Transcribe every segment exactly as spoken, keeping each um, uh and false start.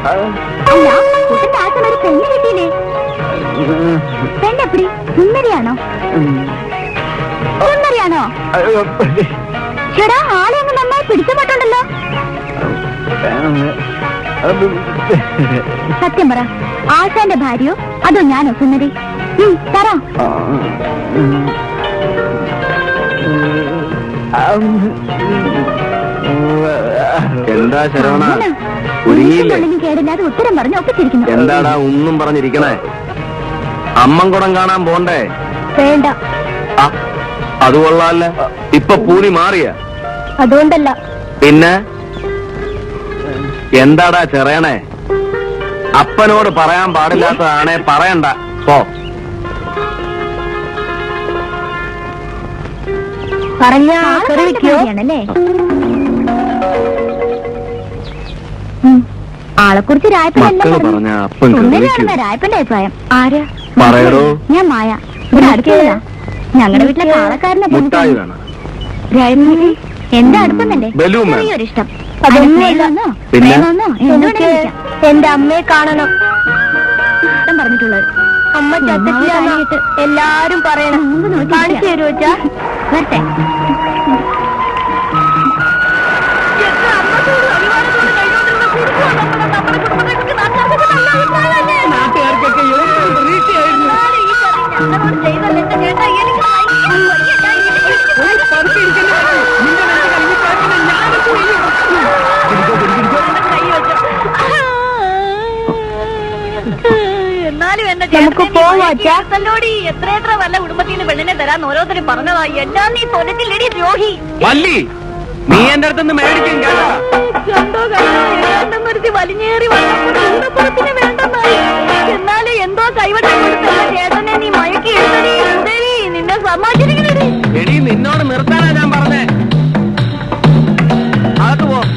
അല്ല കുട്ടന്റെ ആശം ഒരു പെണ്ണ് കിട്ടിയില്ലേ? പെണ്ണെപ്പടി സുന്ദരിയാണോ? സുന്ദരിയാണോ? ചേടാ ആളെ അങ്ങ് നന്നായി പിടിച്ചമാട്ടുണ്ടല്ലോ. സത്യം പറ, ആശാന്റെ ഭാര്യയോ അതോ ഞാനോ സുന്ദരി? പറ. എന്താ ശരവണ കേടില്ലാതെ ഉത്തരം പറഞ്ഞ് ഒപ്പിച്ചിരിക്കുന്നു. എന്താടാ ഒന്നും പറഞ്ഞിരിക്കണേ? അമ്മൻകുടം കാണാൻ പോണ്ടേ? വേണ്ട. അത് കൊള്ളാല്ല. ഇപ്പൊ പൂതി മാറിയ? അതുകൊണ്ടല്ല. പിന്നെ എന്താടാ ചെറിയണേ? അപ്പനോട് പറയാൻ പാടില്ലാത്തതാണേ പറയണ്ട. പോ. പറഞ്ഞാണല്ലേ? ആളെക്കുറിച്ച് രായപ്പന്റെ രായപ്പന്റെ അഭിപ്രായം. ആരാ പറയടോ? ഞാൻ മായ. ഇവിടെ അടുത്തതാ. ഞങ്ങളുടെ വീട്ടിലെ കാളക്കാരനെ രായപ്പനെ എന്റെ അടുപ്പൊന്നല്ലേ ചെറിയൊരിഷ്ടം. എന്റെ അമ്മയെ കാണണം പറഞ്ഞിട്ടുള്ളത്. അമ്മ ചത്തിട്ട് എല്ലാരും പറയണം. കാണിച്ചു തരുമോ വെച്ചാ? വരട്ടെ. നമുക്ക് പോവാച്ചോടി. എത്ര എത്ര വല്ല കുടുംബത്തിന് പെണ്ണിനെ തരാൻ ഓരോരുത്തരും പറഞ്ഞതായി. എല്ലാം നീ തൊലത്തില്ലടി ദ്രോഹി. നീ എന്റെ അടുത്തുനിന്ന് മേടിക്കും കേട്ടോ. രണ്ടൊന്നൊരുത്തി വലിഞ്ഞേറി വന്നപ്പോൾ വേണ്ടെന്നായി. എന്നാലും എന്തോ കൈവട്ടം കൊടുത്തല്ല ചേട്ടനെ നീ മയക്കി എടുത്തടി. സുദേവി നിന്നെ സമാചരിക്കണടി. എടി നിന്നോട് നിർത്താനാ ഞാൻ പറഞ്ഞേ. അകത്ത് പോ.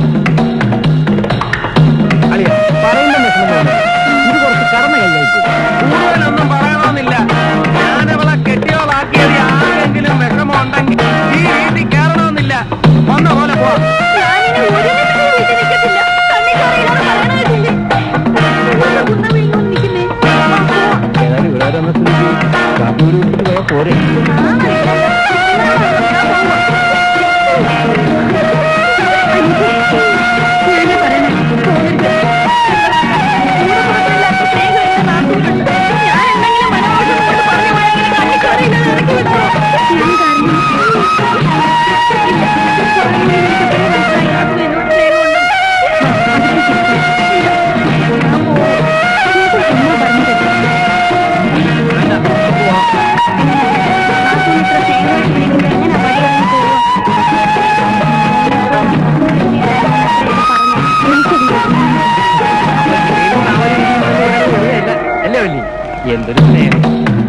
കൂടുതലൊന്നും പറയണമെന്നില്ല. ഞാനവളെ കെട്ടിയോളാക്കിയത് ആരെങ്കിലും വിഷമം ഉണ്ടെങ്കിൽ ഈ വീട്ടിൽ കയറണമെന്നില്ല. വന്ന പോലെ പോ. പോരെ എന്തൊരു സ്നേഹം.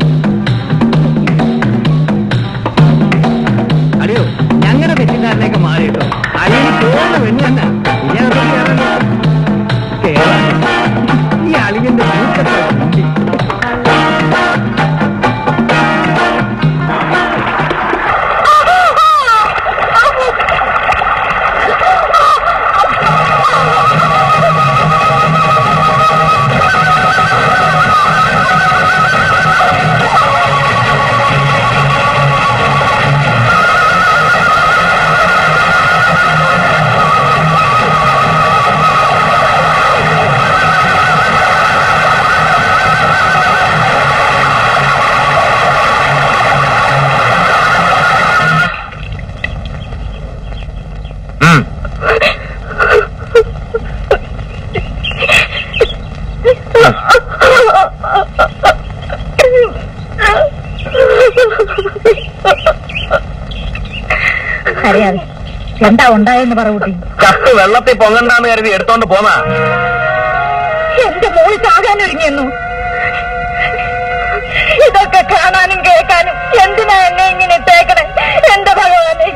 അറിയോ ഞങ്ങളുടെ തെറ്റിദ്ധാരണയൊക്കെ മാറിയിട്ടോ. അയ്യന് തോന്നുന്ന പെണ്ണ് തന്നെ ഈ അളിയന്റെ മൂക്കത്തി. അറിയാതെ എന്താ ഉണ്ടായെന്ന് പറ കുട്ടി. ചത്ത് വെള്ളത്തിൽ പൊങ്ങണ്ടാന്ന് കരുതി എടുത്തോണ്ട് പോന്നാ. എന്റെ മോൾ ചാകാനൊരുങ്ങിയെന്നു. ഇതൊക്കെ കാണാനും കേൾക്കാനും എന്തിനാ എന്നെ ഇങ്ങനെ ഇട്ടേക്കണേ എന്റെ ഭഗവാനെ.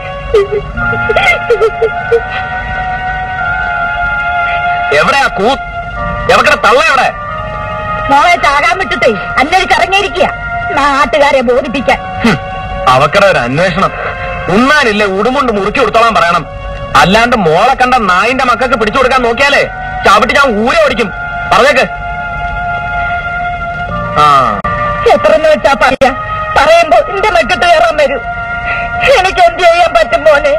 എവിടെയാ കൂ എവിടെ തള്ള? എവിടെ മോളെ ചാകാൻ വിട്ടിട്ടേ അന്വേഷിച്ച് ഇറങ്ങിയിരിക്കുക നാട്ടുകാരെ ബോധിപ്പിക്കാൻ. അവക്കടെ ഒരു അന്വേഷണം. ഉണ്ണാനില്ലേ ഉടുമുണ്ട് മുറുക്കി കൊടുത്തോളാൻ പറയണം. അല്ലാണ്ട് മോളെ കണ്ട നായിന്റെ മക്കൾക്ക് പിടിച്ചു കൊടുക്കാൻ നോക്കിയാലേ ചവിട്ടി ഞാൻ ഊരെ ഓടിക്കും. പറഞ്ഞേക്ക്. ആ എത്രന്ന് വെച്ചാ പറയാ? പറയുമ്പോ എന്റെ മെക്കെട്ട് കയറാൻ വരൂ. എനിക്ക് എന്ത് ചെയ്യാൻ പറ്റും മോനെ?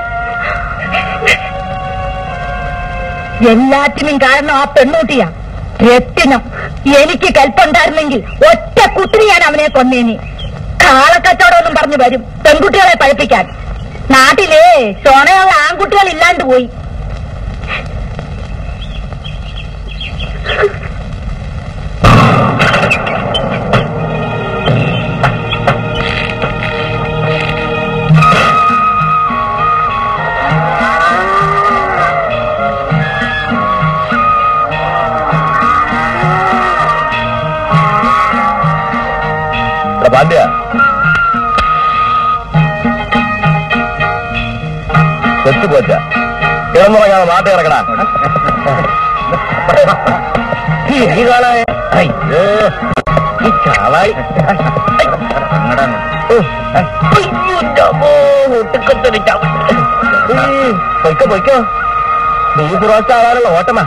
എല്ലാത്തിനും കാരണം ആ പെണ്ണൂട്ടിയാ. രത്തിനം. എനിക്ക് കൽപ്പുണ്ടായിരുന്നെങ്കിൽ ഒറ്റ കുത്തിരി ഞാൻ അവനെ കൊന്നേനി. കാളക്കച്ചവടമൊന്നും പറഞ്ഞു വരും പെൺകുട്ടികളെ പഠിപ്പിക്കാൻ. നാട്ടിലേ ചൊണയുള്ള ആൺകുട്ടികൾ ഇല്ലാണ്ട് പോയി. പാണ്ഡ്യ, ചെത്തുപോച്ച കിടന്നുറങ്ങാതെ നാട്ടിൽ ഇറക്കടാ. ഈ കാണാൻ ഈ ചാവായി പൊയ്ക്കോ പൊയ്ക്കോ. നീ പുറത്താവാനുള്ള ഓട്ടമാ.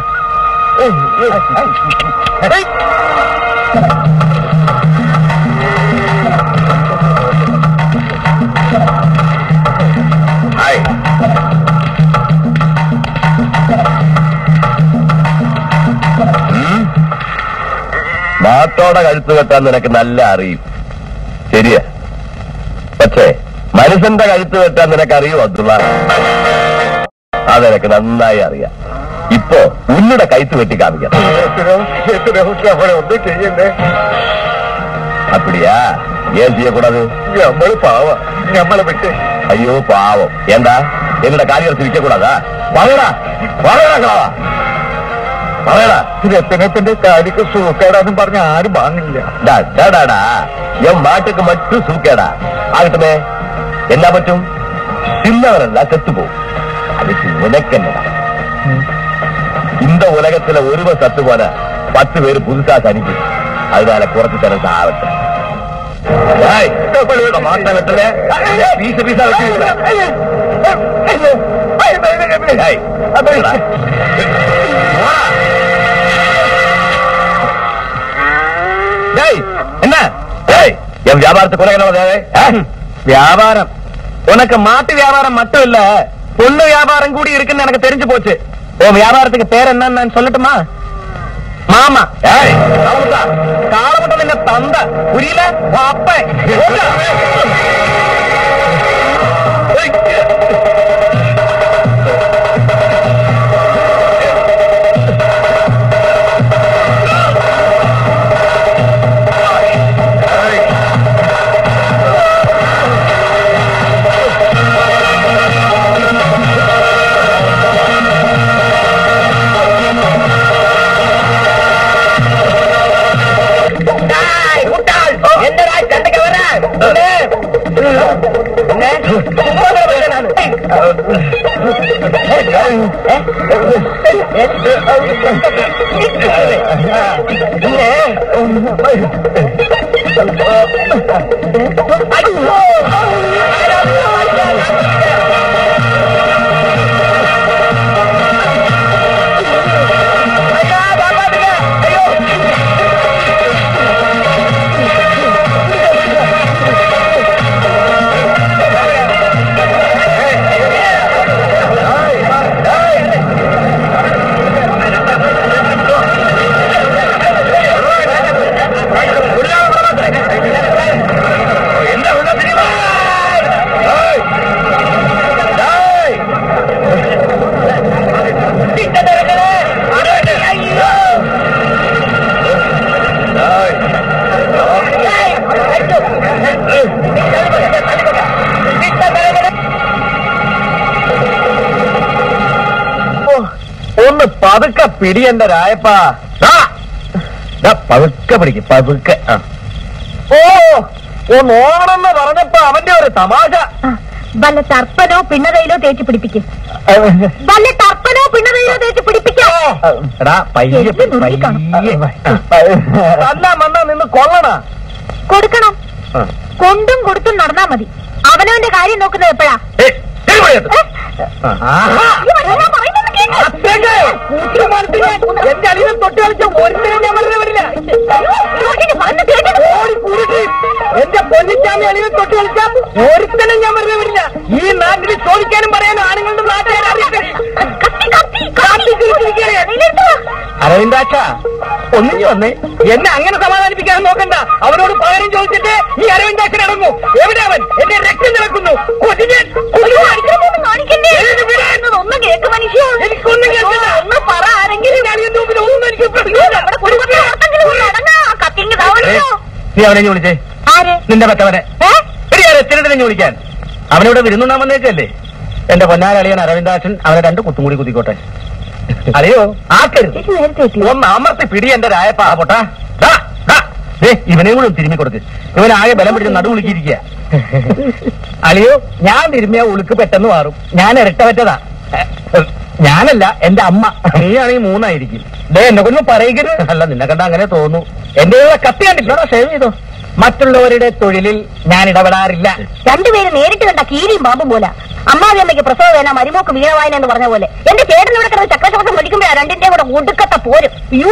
മാത്തോടെ കഴുത്ത് കെട്ടാൻ നിനക്ക് നല്ല അറിയും, ശരിയാ. പക്ഷേ മനുഷ്യന്റെ കഴുത്ത് കെട്ടാൻ നിനക്ക് അറിയോ അബ്ദുള്ള? അതെനിക്ക് നന്നായി അറിയാം. ഇപ്പോ ഉള്ളുടെ കഴുത്ത് വെട്ടി കാണിക്കാം. ഒന്നും ചെയ്യണ്ടേ? അപ്പടിയാ? ഏൻ ചെയ്യക്കൂടാது? നമ്മള് പാവ, നമ്മളെ വിട്ട്. അയ്യോ പാവം. എന്താ என்னோட காரியத்தை விற்கக்கூடாதா? പറയടാ പറയടാ പറയടാ. രത്തനത്തിന്റെ കാലിക്ക് സൂക്കേടാന്നും പറഞ്ഞ ആരും വാങ്ങില്ല. ഡാടാ என் மாட்டுக்கு மட்டும் சூக்கேடா ஆகட்டுமே, என்ன பറ്റുம்? சின்னவரெல்லாம் செத்து போகும். அதுக்கு உனக்கு என்னடா? இந்த உலகத்துல ஒருவர் சத்து போன பத்து பேரு புதுசா தனிக்கு. அதனால குறைச்சு தரது ஆகட்டும். மாட்டை வெட்டல பீச பீசா வெட்டி என்ன என் வியாபாரத்துக்கு உனக்கு என்ன தேவை? வியாபாரம் உனக்கு மாட்டு வியாபாரம் மட்டும் இல்ல, பொண்ணு வியாபாரம் கூடி இருக்குன்னு எனக்கு தெரிஞ்சு போச்சு. உன் வியாபாரத்துக்கு பேர் என்னன்னு நான் சொல்லட்டுமா? மாமா. காலமுட்ட நின்ன தந்த புரியல அப்ப ഒന്ന് പതുക്കെ പിടി എന്റെ രായപ്പാ. പതുക്കെ പിടിക്കും പതുക്കെ. ഓ ഒന്ന് ഓണമെന്ന് പറഞ്ഞപ്പോ അവന്റെ ഒരു തമാശ. വല്ല തർപ്പനോ പിണ്ണതയിലോ തേച്ച് പിടിപ്പിക്കും. വല്ല തർപ്പനോ പിണ്ണതയിലോ തേച്ച് പിടിപ്പിക്കാം. തല്ലാൻ വന്നാ നിന്ന് കൊള്ളണ കൊടുക്കണം. കൊണ്ടും കൊടുത്തും നടന്നാ മതി. അവനവന്റെ കാര്യം നോക്കുന്നത് എപ്പോഴാ? പറയുന്നത് എന്റെ അളിയെ തൊട്ട് കളിച്ച ഒരുത്തരം ഞാൻ വെറുതെ വരില്ല. എന്റെ പൊന്നിച്ചാമി അളിയെ തൊട്ട് കളിച്ച ഒരുത്തരം ഞാൻ വെറുതെ വരില്ല. ഈ നാട്ടിൽ ചോദിക്കാനും പറയാനും ആണുങ്ങളുടെ നാട്ടുകാരെ അരവിന്ദാച്ച ഒന്നിഞ്ഞു വന്നേ. എന്നെ അങ്ങനെ സമാധാനിപ്പിക്കാൻ നോക്കണ്ട. അവനോട് പകരം ചോദിച്ചിട്ട് ഈ അരവിന്ദാച്ചൻ ഇറങ്ങൂ. എവിടെ അവൻ? എന്റെ രക്തം നടക്കുന്നു. ഒന്ന് കേക്ക് മനുഷ്യ, എനിക്കൊന്നും കേൾക്കില്ല. ഒന്ന് പറ. ആരെങ്കിലും ഒന്നും എനിക്ക് പ്രശ്നമില്ല. നീ അവനെ വിളിച്ചേ. ആര്? നിന്റെ പറ്റവനെ എത്തിനെ വിളിക്കാൻ. അവനോട് വിരുന്നുണ്ടാൻ വന്നേക്കല്ലേ. എന്റെ പൊന്നാരളിയൻ അരവിന്ദാച്ചൻ അവനെ രണ്ട് കുത്തും കൂടി കുത്തിക്കോട്ടെ. അറിയോ ആക്കരുത്. ഒന്ന് അമർത്തി പിടി എന്റെ രായപ്പാ പൊട്ടാ. ഇവനെയും കൂടെ തിരുമ്മി കൊടുക്ക്. ഇവനാകെ ബലം പിടിച്ച് നടു വിളിക്കിരിക്കുക. അളിയോ, ഞാൻ തിരുമ്മിയ ഉളുക്ക് പെട്ടെന്ന് മാറും. ഞാൻ ഇരട്ടവറ്റതാ. ഞാനല്ല, എന്റെ അമ്മ. നീയാണെങ്കിൽ മൂന്നായിരിക്കും. ദേ എന്നെ കൊണ്ടു പറയരുത്. അല്ല, നിന്നെ കണ്ട അങ്ങനെ തോന്നു. എന്റെ കത്തി കണ്ടില്ലോ. സേവ് ചെയ്തോ. മറ്റുള്ളവരുടെ തൊഴിലിൽ ഞാൻ ഇടപെടാറില്ല. രണ്ടുപേരും നേരിട്ട് കണ്ട കീരിയും പാമ്പും പോലെ. അമ്മാവി അമ്മയ്ക്ക് പ്രസവ വേന, മരുമോക്ക് വീണവായന എന്ന് പറഞ്ഞ പോലെ എന്റെ ചേട്ടൻ ഇവിടെ കിടന്ന് ചക്രശ്വാസം പഠിക്കുമ്പോഴാ രണ്ടിന്റെ കൂടെ ഒടുക്കത്തെ പോരും. യൂ,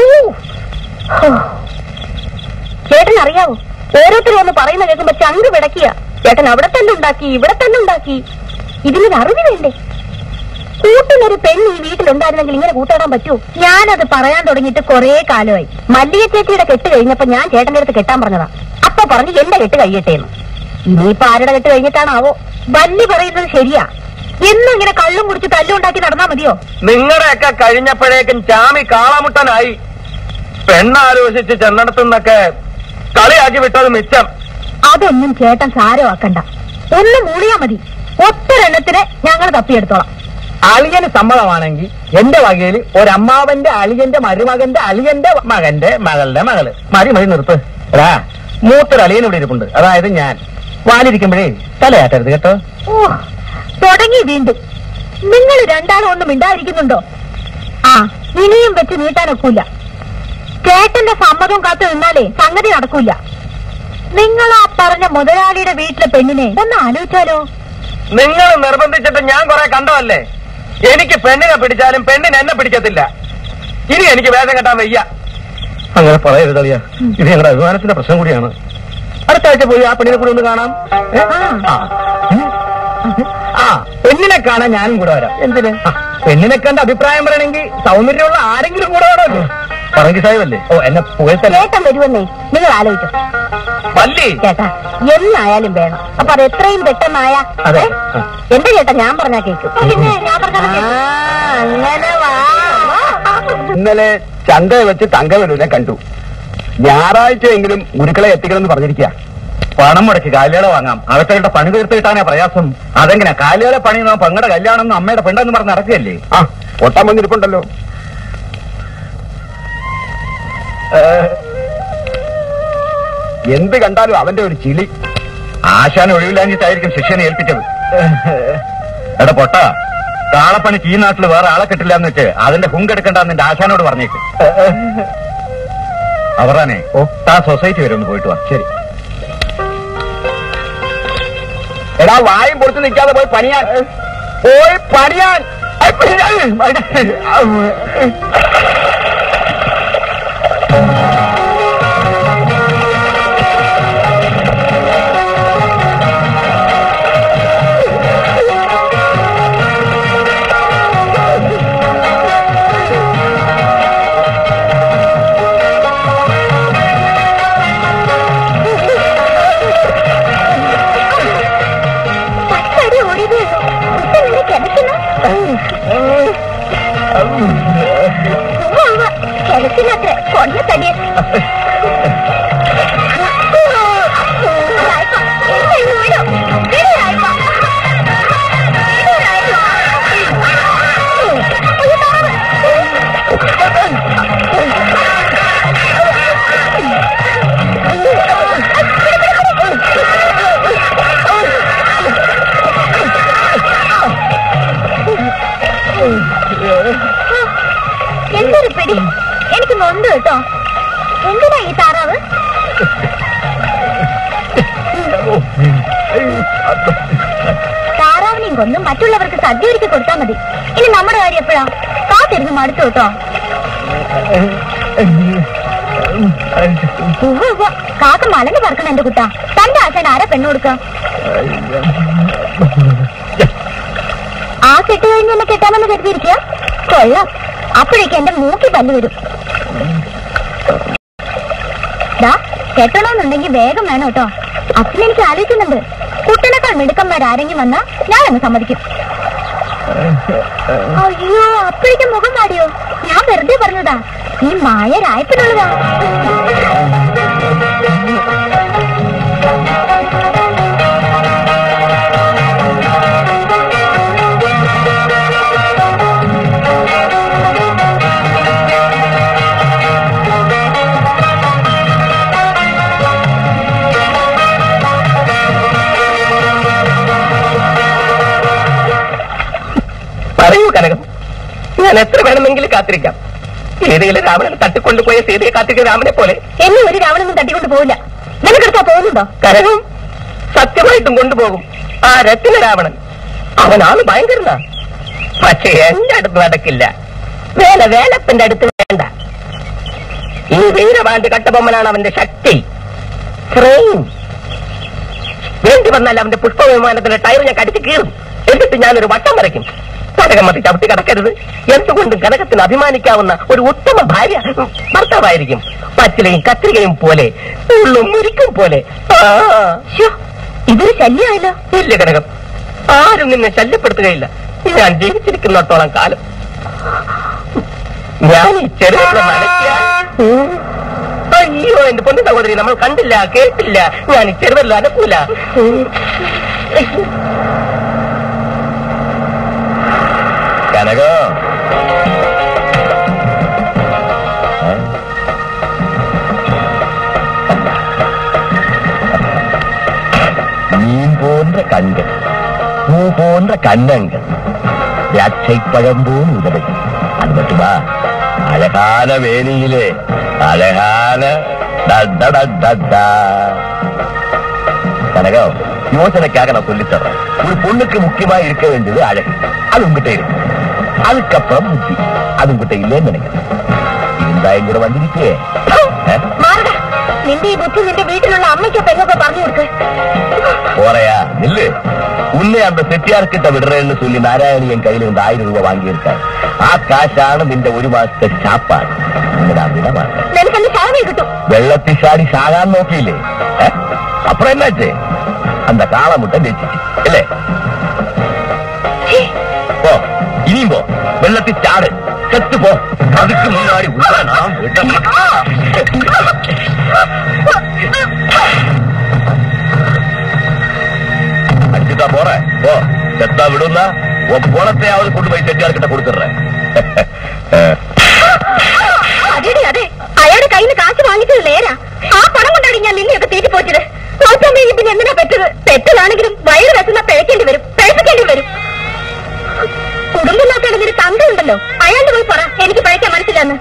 ചേട്ടൻ അറിയാവോ, ഓരോരുത്തരും ഒന്ന് പറയുന്ന കേൾക്കുമ്പോ ചങ്ക് പിടക്കിയ. ചേട്ടൻ അവിടെ തന്നെ ഉണ്ടാക്കി, ഇവിടെ തന്നെ ഉണ്ടാക്കി. ഇതിനൊരു അറിവ് വേണ്ടേ? കൂട്ടിനൊരു പെണ്ണ് ഈ വീട്ടിലുണ്ടായിരുന്നെങ്കിൽ ഇങ്ങനെ കൂട്ടാടാൻ പറ്റുമോ? ഞാനത് പറയാൻ തുടങ്ങിയിട്ട് കുറെ കാലമായി. മല്ലിക ചേച്ചിയുടെ കെട്ട് കഴിഞ്ഞപ്പോ ഞാൻ ചേട്ടന്റെ അടുത്ത് കെട്ടാൻ പറഞ്ഞതാ. അപ്പൊ പറഞ്ഞു എന്റെ കെട്ട് കഴിയട്ടേന്ന്. ഇനിയിപ്പൊ ആരുടെ കെട്ട് കഴിഞ്ഞിട്ടാണാവോ? വല്ലി പറയുന്നത് ശരിയാ. എന്നും ഇങ്ങനെ കള്ളും കുടിച്ച് തല്ലുണ്ടാക്കി നടന്നാ മതിയോ? നിങ്ങളുടെയൊക്കെ കഴിഞ്ഞപ്പോഴേക്കും ചാമി കാളാമുട്ടനായി. പെണ്ണാലോചിച്ച് ചെന്നിടത്തുനിന്നൊക്കെ കളിയാക്കി വിട്ടത് മിച്ചം. അതൊന്നും ചേട്ടൻ സാരമാക്കണ്ട. ഒന്ന് മൂളിയാ മതി. ഒറ്റരെണ്ണത്തിന് ഞങ്ങൾ തപ്പിയെടുത്തോളാം. അളിയന് സമ്മതമാണെങ്കിൽ എന്റെ വകയിൽ ഒരമ്മാവന്റെ അളിയന്റെ മരുമകന്റെ അളിയന്റെ മകന്റെ മകളുടെ മകള് മതി മതി നിർത്ത്. എടാ, മൂത്തൊരു അളിയൻ ഇവിടെ ഇരിപ്പുണ്ട്. അതായത് ഞാൻ. വാലിരിക്കുമ്പോഴേ തലയാട്ടരുത് കേട്ടോ. ഓ, തുടങ്ങി വീണ്ടും. നിങ്ങൾ രണ്ടാളും ഒന്നും മിണ്ടാതിരിക്കുന്നുണ്ടോ? ആ, ഇനിയും വെച്ച് നീട്ടാനൊക്കൂല. ചേട്ടന്റെ സമ്മതവും കാത്തു നിന്നാലേ സംഗതി നടക്കൂല. നിങ്ങൾ ആ പറഞ്ഞ മുതലാളിയുടെ വീട്ടിലെ പെണ്ണിനെ ഒന്ന് ആലോചിച്ചാലോ? നിങ്ങൾ നിർബന്ധിച്ചിട്ട് ഞാൻ കുറെ കണ്ടതല്ലേ. എനിക്ക് പെണ്ണിനെ പിടിച്ചാലും പെണ്ണിന് എന്നെ പിടിക്കത്തില്ല. ഇനി എനിക്ക് വേദന കെട്ടാൻ വയ്യ. അങ്ങനെ പറയരുത് അളിയ. ഇത് ഞങ്ങളുടെ അഭിമാനത്തിന്റെ പ്രശ്നം കൂടിയാണ്. അടുത്ത ആഴ്ച പോയി ആ പെണ്ണിനെ കൂടെ ഒന്ന് കാണാം. ആ, പെണ്ണിനെ കാണാൻ ഞാനും കൂടെ വരാം. എന്തിന്? പെണ്ണിനെ കണ്ട അഭിപ്രായം പറയണമെങ്കിൽ സൗന്ദര്യമുള്ള ആരെങ്കിലും കൂടെ വേണമല്ലോ. പറങ്കി സാഹിബല്ലേ? ഓ, എന്നെ പുകഴ്ത്തല്ലേ. ചേട്ടൻ വരുമെന്നേ നിങ്ങൾ ആലോചിച്ചോ. വല്ലി ചേട്ടാ, എന്നായാലും വേണം. അപ്പൊ അത് എത്രയും പെട്ടെന്നായ അതെ. എന്റെ ചേട്ടാ ഞാൻ പറഞ്ഞാ കേൾക്കും. പിന്നെ ഞാൻ പറഞ്ഞാൽ അങ്ങനെ വാ. ഇന്നലെ ചന്ത വെച്ച് തങ്കവരൂരെ കണ്ടു. ഞായറാഴ്ചയെങ്കിലും ഗുരുക്കളെ എത്തിക്കണമെന്ന് പറഞ്ഞിരിക്കുക. പണം മുടക്കി കാലികളെ വാങ്ങാം. അകത്തവരുടെ പണി തീർത്ത് കിട്ടാനാ പ്രയാസം. അതെങ്ങനെ കാലികളെ പണി പെങ്ങളുടെ കല്യാണം അമ്മയുടെ പെണ്ടെന്ന് പറഞ്ഞ് നടക്കുകയല്ലേ? ആ, ഒട്ടാൻ വന്നിരിപ്പുണ്ടല്ലോ. എന്ത് കണ്ടാലും അവന്റെ ഒരു ചിലി. ആശാൻ ഒഴിവില്ലാഞ്ഞിട്ടായിരിക്കും ശിഷ്യനെ ഏൽപ്പിച്ചത്. എടാ പൊട്ട, കാളപ്പണിക്ക് ഈ നാട്ടിൽ വേറെ ആളെ കിട്ടില്ല എന്ന് വെച്ച് അതിന്റെ ഹുങ്കെടുക്കണ്ടെന്ന് എന്റെ ആശാനോട് പറഞ്ഞേക്ക്. അവറാനെ, ഓ, താ സൊസൈറ്റി വരെ ഒന്ന് പോയിട്ട് വാ. ശരി. എടാ, വായും പൊളിച്ചു നിൽക്കാതെ പോയി പണിയാൻ. പോയി പണിയാൻ. കിണറ്റിനത്ര കൊണ്ട തടിയ എന്തൊരു പിടി. എനിക്ക് നൊന്ത് കേട്ടോ. എന്തിനാ ഈ താറാവ്? താറാവിന് കൊന്നും മറ്റുള്ളവർക്ക് സദ്യ ഒരുക്കി കൊടുത്താൽ മതി. ഇനി നമ്മുടെ കാര്യം എപ്പോഴാ? കാത്തിരുന്ന് മടുത്തു കേട്ടോ. കാക്ക മലന്ന് പറക്കണം എന്റെ കുട്ടാ. തന്റെ ആശാൻ ആരാ പെണ്ണു കൊടുക്ക? ആ കെട്ട് കഴിഞ്ഞ് എന്നെ കെട്ടാമെന്ന് കരുതിയിരിക്കുക. കൊള്ളാം. അപ്പോഴേക്ക് എന്റെ മൂക്കി പല്ല് വരും. കെട്ടണമെന്നുണ്ടെങ്കിൽ വേഗം വേണം കേട്ടോ. അച്ഛനെനിക്ക് ആലോചിക്കുന്നുണ്ട്. കുട്ടനേക്കാൾ മിടുക്കന്മാരാരെങ്കിലും വന്നാ ഞാനങ്ങ് സമ്മതിക്കും. അയ്യോ, അപ്പോഴേക്കും മുഖം മാടിയോ? ഞാൻ വെറുതെ പറഞ്ഞതാ. ഈ മായ രായപ്പിനുള്ളതാ. പറയൂ കനകം, ഞാൻ എത്ര വേണമെങ്കിലും കാത്തിരിക്കാം. സീതയിലെ രാവണനെ തട്ടിക്കൊണ്ടുപോയ സീതയെ കാത്തിരിക്കുന്ന രാമനെ പോലെ എന്നെ ഒരു രാവണനും തട്ടിക്കൊണ്ട് പോവില്ല. നിനക്കെടുത്താ പോകുന്നുണ്ടോ? കനകം സത്യമായിട്ടും കൊണ്ടുപോകും. ആ രത്തിന രാവണൻ അവനാണ് ഭയങ്കരനാ. പക്ഷെ എന്റെ അടുത്ത് നടക്കില്ല. വേല വേലപ്പന്റെ അടുത്ത് വേണ്ട. ഈ വീരവാന്റെ കട്ടബൊമ്മനാണ് അവന്റെ ശക്തി. വേണ്ടി വന്നാൽ അവന്റെ പുഷ്പവിമാനത്തിന്റെ ടയർ ഞാൻ കടിച്ചു കീറും. എന്നിട്ട് ഞാനൊരു വട്ടം വരയ്ക്കും. കനകം മതി ചവിട്ടി കിടക്കരുത്. എന്തുകൊണ്ടും കനകത്തിന് അഭിമാനിക്കാവുന്ന ഒരു ഉത്തമ ഭാര്യ ഭർത്താവായിരിക്കും. പച്ചിലയും കത്രികയും പോലെ, ഉള്ളും മുരിക്കും പോലെ. ഇതൊരു ശല്യമായല്ലോ. ഇല്ല കനകം, ആരും നിന്നെ ശല്യപ്പെടുത്തുകയില്ല. ഞാൻ ജീവിച്ചിരിക്കുന്നിടത്തോളം കാലം. ഞാൻ ഈ ചെറിയ അയ്യോ എന്റെ പൊന്നു സഹോദരി, നമ്മൾ കണ്ടില്ല കേട്ടില്ല. ഞാൻ ഈ ചെറുതല്ല അനക്കൂല. കനകോ, மீன் போன்ற கண்கள், பூ போன்ற கன்னங்கள், திராட்சைப்பழம் போல் உதவை. அது மட்டுமா, அழகான வேணியிலே அழகான கனகம், யோசனைக்காக நான் சொல்லித்தர்றேன். ஒரு பொண்ணுக்கு முக்கியமா இருக்க வேண்டியது அழகு. அது உங்ககிட்ட இருக்கு. அதுக்கப்புறம் புத்தி. அது உங்ககிட்ட இல்லைன்னு நினைக்கிறேன். இருந்தா எங்கூட வந்திருக்கே. നിന്റെ ഈ ബുദ്ധി നിന്റെ വീട്ടിലുള്ള അമ്മയ്ക്ക് പെണ്ണൊക്കെ പറഞ്ഞു കൊടുക്ക. போறையா நில்லு. உன்னை அந்த செட்டியார்கிட்ட விடுறேன்னு சொல்லி நாராயணி என் கையில இருந்து ஆயிரம் ரூபாய் வாங்கியிருக்காரு. ആ കാശാണ് നിന്റെ ഒരു മാസത്തെ ചാപ്പാട്. നിനക്കെന്റെ ശാവേ കിട്ടും. വെള്ളത്തിൽ ചാടി ചാകാൻ നോക്കിയില്ലേ? അപ്പുറം എന്നാച്ചേ அந்த കാളമുട്ട വെച്ചിട്ട് അല്ലേ? പോ, ഇനിയും പോ. വെള്ളത്തിൽ ചാട്, செத்து போ. அதுக்கு முன்னாடி அடிச்சுட்டா போற போ. செத்தா விடுன்னா உன் போனத்தையாவது கொண்டு போய் செட்டியார்கிட்ட கொடுத்துடுறேன். അതെ അതെ, അയാളുടെ കയ്യിൽ നിന്ന് കാശ് വാങ്ങിച്ചത് നേരാ. ആ പണം കൊണ്ടാണ് ഞാൻ നിന്നെയൊക്കെ തീറ്റി പോച്ചത്. പിന്നെ എന്തിനാ പെറ്റത്? പെറ്റതാണെങ്കിലും വയറ് വെച്ചുന്ന പിഴക്കേണ്ടി വരും, പിഴപ്പിക്കേണ്ടി വരും. കുടുംബം നോക്കേണ്ട ഒരു തന്തയുണ്ടല്ലോ, അയാളുടെ പോയി പറ എനിക്ക് പഴയ്ക്കാൻ മനസ്സിലാന്ന്.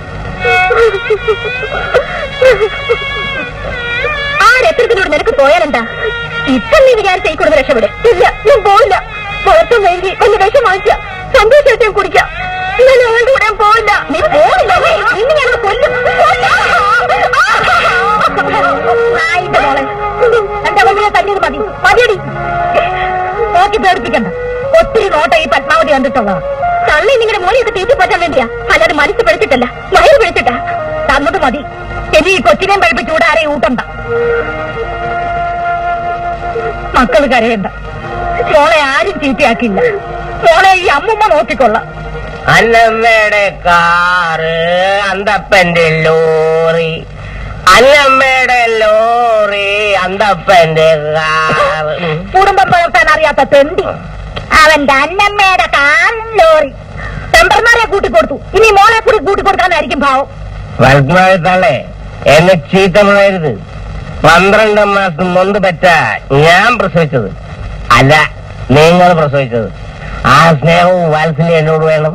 ആ രത്രത്തിനോട് നിനക്ക് പോയാലെന്താ? ഇപ്പം നീ വിചാരിച്ച ഈ കുടുംബം രക്ഷപ്പെടും. ഇല്ല, ഞാൻ പോയില്ല. പുറത്തും വേണ്ടി ഒന്ന് വിഷം വാങ്ങിക്കാം, സന്തോഷമായിട്ടും കുടിക്കാം. ഞാൻ അയാളുടെ കൂടെ പോയില്ല. നീ പോയില്ല, ഇന്ന് ഞങ്ങൾ കൊല്ലും. മോളെ എന്റെ വണ്ടിയെ തല്ലിയത് മതി, മതിയടി. നോക്കി പേടിപ്പിക്കണ്ട. ഒത്തിരി നോട്ട ഈ പത്മാവതി കണ്ടിട്ടുള്ളതാ. തള്ളി നിങ്ങളുടെ മോളിയൊക്കെ തീറ്റി പറ്റാൻ വേണ്ടിയാ, അല്ലാതെ മനസ്സ് പിടിച്ചിട്ടല്ല, വയറ് പിടിച്ചിട്ടാ. തന്നത് മതി. ഇനി ഈ കൊച്ചിനെയും പഴിപ്പിച്ച് കൂടെ ആരെയും ഊട്ടണ്ട. മക്കള് കരയണ്ട. മോളെ ആരും ചീത്തയാക്കില്ല. മോളെ ഈ അമ്മുമ്മ നോക്കിക്കൊള്ളാം. അന്നമ്മയുടെ കാറ്, അന്തപ്പന്റെ ലോറി, അന്നമ്മയുടെ ലോറി, അന്തപ്പന്റെ കാറ്. കുടുംബം പുലർത്താൻ അറിയാത്ത തെണ്ടി. അവന്റെ അന്നമ്മയുടെ കാറും ലോറി ടെമ്പർമാരെ കൂട്ടിക്കൊടുത്തു. ഇനി മോളെ കൂടി കൂട്ടിക്കൊടുക്കാനായിരിക്കും ഭാവം. വർദ്ധമാനത്തള്ളേ, എന്നെ ചീത്ത പറയരുത്. പന്ത്രണ്ട് മാസം നൊന്ത് പറ്റ ഞാൻ പ്രസവിച്ചത് അല്ല, നിങ്ങൾ പ്രസവിച്ചത്. ആ സ്നേഹവും വാത്സല്യം എന്നോട് വേണം.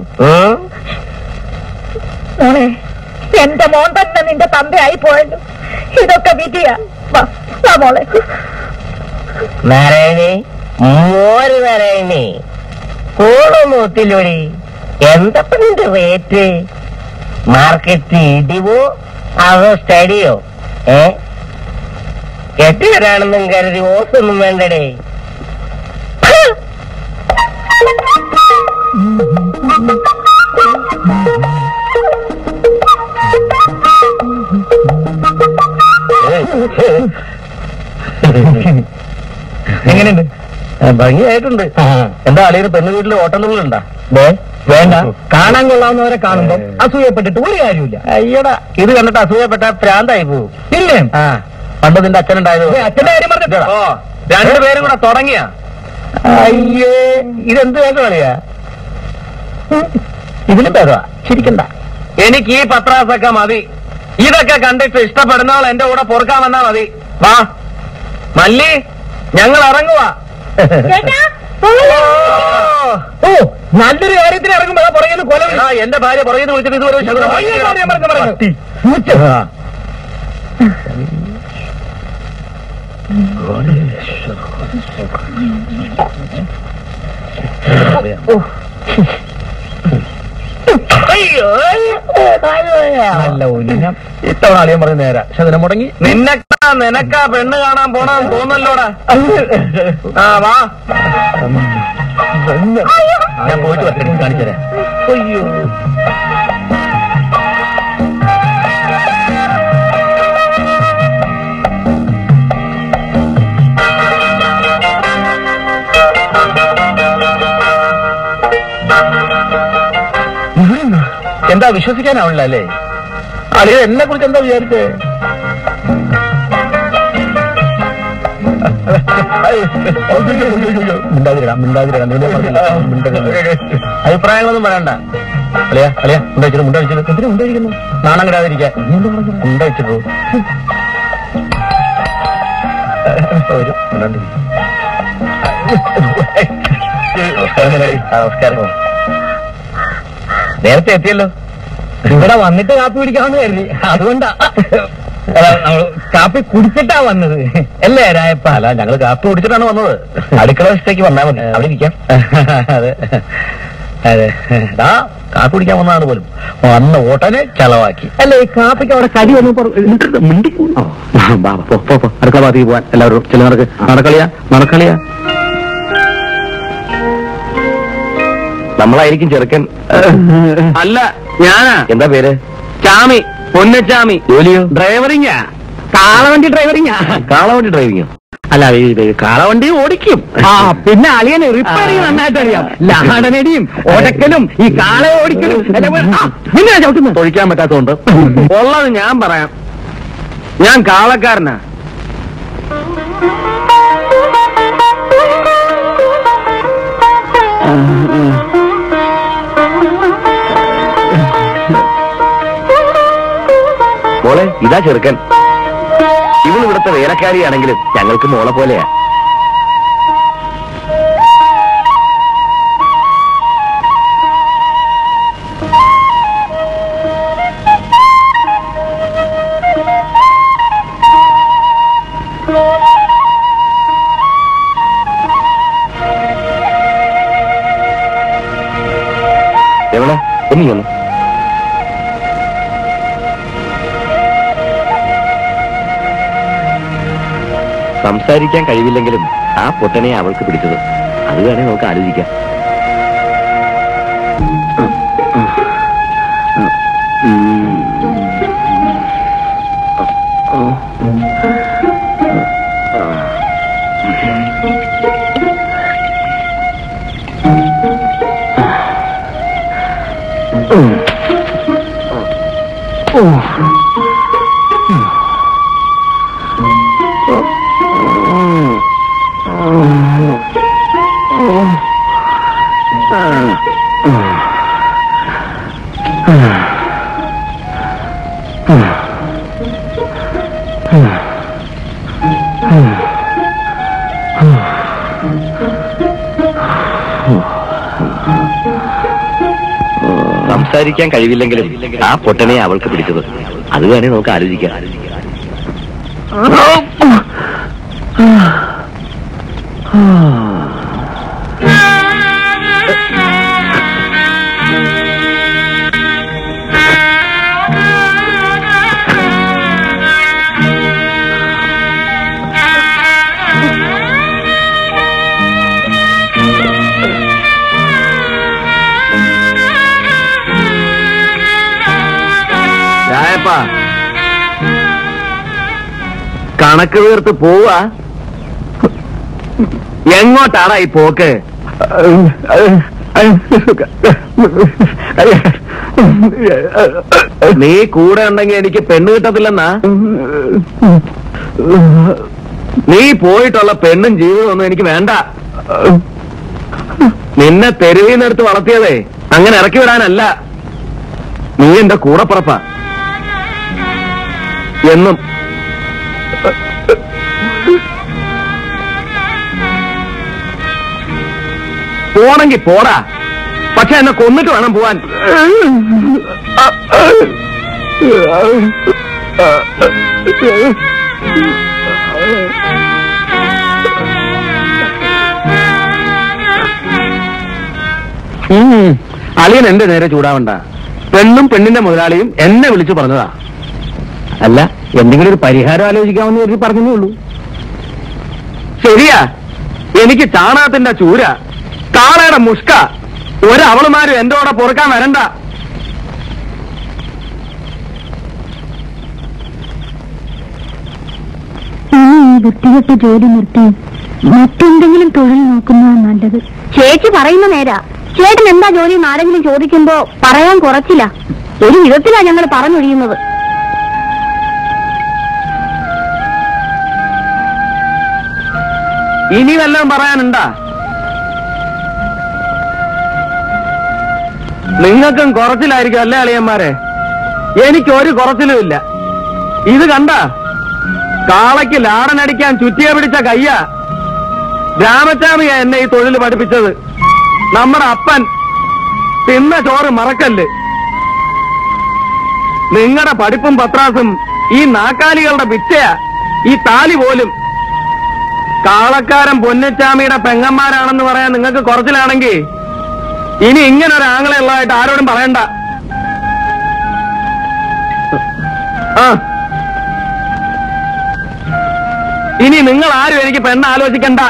മോളെ, എന്റെ മോൻ തന്നെ നിന്റെ തന്തയായി പോയല്ലോ. ഇതൊക്കെ വിധിയാ. മോളെ നാരായണി, മോര് വരണേ കോളൊന്നും ഒത്തില്ലൂടി. എന്തപ്പ നിന്റെ റേറ്റ്? മാർക്കറ്റ് ഇടിവോ അതോ സ്റ്റഡിയോ? ഏ കെട്ടിവരാണെന്നും കരുതി ഓസൊന്നും വേണ്ടടേ. എങ്ങനെയുണ്ട്? ഭംഗിയായിട്ടുണ്ട്. എന്താ അളിയൊരു പെണ്ണ് വീട്ടിൽ ഓട്ടംതുള്ളുണ്ടാ? വേണ്ട, കാണാൻ കൊള്ളാവുന്നവരെ കാണുമ്പോ അസൂയപ്പെട്ടിട്ട് ഒരു കാര്യമില്ല. അയ്യടാ, ഇത് കണ്ടിട്ട് അസൂയപ്പെട്ട പ്രാന്തായി പോവും. ഇല്ലേ? ആ, പണ്ട് നിന്റെ അച്ഛനുണ്ടായത്. അച്ഛന്റെ കാര്യം പറഞ്ഞിട്ടോ? രണ്ടുപേരും കൂടെ തുടങ്ങിയ. അയ്യേ, ഇതെന്ത് വേഷം കളിയാ? ഇതിലും പേരുവാ, ചിരിക്കണ്ട. എനിക്ക് ഈ പത്രാസൊക്കെ മതി. ഇതൊക്കെ കണ്ടിട്ട് ഇഷ്ടപ്പെടുന്നവൾ എന്റെ കൂടെ പൊറുക്കാൻ വന്നാ മതി. വാ മല്ലി, ഞങ്ങൾ ഇറങ്ങുവാ. ഓ, നല്ലൊരു കാര്യത്തിന് ഇറങ്ങുമ്പോഴാ പറയുന്നത് കൊല. എന്റെ ഭാര്യ പറയുന്നു വിളിച്ചിട്ട് ഇതുവരെ നല്ല ഉന്നം. ഇത്തവണ അളിയൻ പറഞ്ഞ നേരാ. ശതനം മുടങ്ങി. നിനക്കാ നിനക്കാ പെണ്ണ് കാണാൻ പോണെന്ന് തോന്നല്ലോടാ. ആ വാ, ഞാൻ പോയിട്ട് വരട്ടെ, കാണിച്ചതരാ. അയ്യോ, എന്താ വിശ്വസിക്കാനാവില്ല അല്ലേ? അളിയ എന്നെ കുറിച്ച് എന്താ വിചാരിച്ചേ? മിണ്ടാതിരിടാം മിണ്ടാതിരിടാം അഭിപ്രായങ്ങളൊന്നും പറയണ്ട. അളിയ അളിയ മുണ്ടഴിച്ചിട്ട് മുണ്ടഴിച്ചിട്ട് എന്തിനാ മുണ്ടഴിക്കുന്നു? നാണം കിടാതിരിക്കാൻ മുണ്ടഴിച്ചിട്ടു വരും. നമസ്കാരം. നേരത്തെ എത്തിയല്ലോ. ഇവിടെ വന്നിട്ട് കാപ്പി കുടിക്കാമെന്ന് കരുതി, അതുകൊണ്ടാ. നമ്മള് കാപ്പി കുടിച്ചിട്ടാ വന്നത് അല്ലേ രായപ്പ? അല്ല, ഞങ്ങള് കാപ്പി കുടിച്ചിട്ടാണ് വന്നത്. അടുക്കള വശത്തേക്ക് വന്നാൽ മതി, അവിടെ ഇരിക്കാം. അതെ അതെ, ആ കാപ്പി കുടിക്കാൻ വന്നതാണ് പോലും. വന്ന ഓട്ടനെ ചെലവാക്കി. അല്ലേ ഈ കാപ്പിക്ക് അവിടെ കടി ഒന്നും അടുക്കള ഭാഗത്തേക്ക് പോവാൻ എല്ലാവരും ചില നടക്ക്. നടക്കളിയാ നടക്കളിയാ നമ്മളായിരിക്കും ചെറുക്കൻ. അല്ല, ഞാനാ. എന്താ പേര്? ചാമി, പൊന്നച്ചാമി. ജോലിയോ? ഡ്രൈവറിങ്ങാ, കാളവണ്ടി ഡ്രൈവറിങ്ങാ. കാളവണ്ടി ഡ്രൈവിങ്ങോ? അല്ല, ഈ കാളവണ്ടി ഓടിക്കും. ആ, പിന്നെ അളിയന് റിപ്പയറിങ് നന്നായിട്ട് അറിയാം. ലാടനടിയും ഒടക്കലും ഈ കാള ഓടിക്കലും പിന്നെ ചവിട്ടുന്നു. തൊഴിക്കാൻ പറ്റാത്തതുകൊണ്ട് ഉള്ളത് ഞാൻ പറയാം. ഞാൻ കാളക്കാരനാ. മോളെ, ഇതാ ചെറുക്കൻ. ഇവൾ ഇവിടുത്തെ വേലക്കാരിയാണെങ്കിലും ഞങ്ങൾക്ക് മോളെ പോലെയാ. എവിടെ ഒന്നിങ്ങൊന്നു സംസാരിക്കാൻ കഴിവില്ലെങ്കിലും ആ പൊട്ടനെ അവൾക്ക് പിടിച്ചത്. അത് വേണേ നമുക്ക് ആലോചിക്കാം. സംസാരിക്കാൻ കഴിവില്ലെങ്കിലും ആ പൊട്ടനെ അവൾക്ക് പിടിച്ചത്. അത് വേണേ നമുക്ക് ആലോചിക്കാം. ആ കൂടപ്പറപ്പാ. കണക്ക് തീർത്ത് പോവാ. എങ്ങോട്ടാടാ ഈ പോക്ക്? നീ കൂടെ ഉണ്ടെങ്കിൽ എനിക്ക് പെണ്ണ് കിട്ടത്തില്ലെന്നാ? നീ പോയിട്ടുള്ള പെണ്ണും ജീവിതമൊന്നും എനിക്ക് വേണ്ട. നിന്നെ തെരുവിൽ നിന്നെടുത്ത് വളർത്തിയതേ അങ്ങനെ ഇറക്കി വിടാനല്ല. നീ എന്റെ കൂടപ്പുറപ്പാ എന്നും. പോണെങ്കി പോടാ, പക്ഷെ എന്നെ കൊന്നിട്ട് വേണം പോവാൻ. അളിയൻ എന്റെ നേരെ ചൂടാവണ്ട. പെണ്ണും പെണ്ണിന്റെ മുതലാളിയും എന്നെ വിളിച്ചു പറഞ്ഞതാ. അല്ല, എന്തെങ്കിലും ഒരു പരിഹാരം ആലോചിക്കാമെന്ന് കരുതി പറഞ്ഞതേ ഉള്ളൂ. ശരിയാ, എനിക്ക് ചാണകത്തിന്റെ ചൂര, കാളയുടെ മുഷ്ക, ഒരവളുമാരും എന്റെ കൂടെ പൊറുക്കാൻ വരണ്ട. വൃത്തികെട്ട ജോലി നിർത്തി മറ്റെന്തെങ്കിലും തൊഴിൽ നോക്കുന്നതാണ് നല്ലത്. ചേച്ചി പറയുന്ന നേരാ. ചേട്ടൻ എന്താ ജോലി എന്ന് ആരെങ്കിലും ചോദിക്കുമ്പോ പറയാൻ കുറച്ചില്ല. ഒരു വിധത്തിലാ ഞങ്ങൾ പറഞ്ഞൊഴിയുന്നത്. ഇനി വല്ലതും പറയാനുണ്ടാ? നിങ്ങൾക്കും കുറച്ചിലായിരിക്കും അല്ലേ അളിയന്മാരെ? എനിക്കൊരു കുറച്ചിലും ഇല്ല. ഇത് കണ്ട, കാളയ്ക്ക് ലാടനടിക്കാൻ ചുറ്റിയ പിടിച്ച കയ്യ. രാമച്ചാമിയ എന്നെ ഈ തൊഴിൽ പഠിപ്പിച്ചത്. നമ്മുടെ അപ്പൻ തിന്ന ചോറ് മറക്കല്ല്. നിങ്ങളുടെ പഠിപ്പും പത്രാസും ഈ നാക്കാലികളുടെ ഭിക്ഷയാ. ഈ താലി പോലും. കാളക്കാരൻ പൊന്നച്ചാമിയുടെ പെങ്ങന്മാരാണെന്ന് പറയാൻ നിങ്ങൾക്ക് കുറച്ചിലാണെങ്കിൽ ഇനി ഇങ്ങനെ ഒരു ആംഗളെ ഉള്ളതായിട്ട് ആരോടും പറയണ്ട. ആ, ഇനി നിങ്ങൾ ആരും എനിക്ക് പെണ്ണ് ആലോചിക്കണ്ട.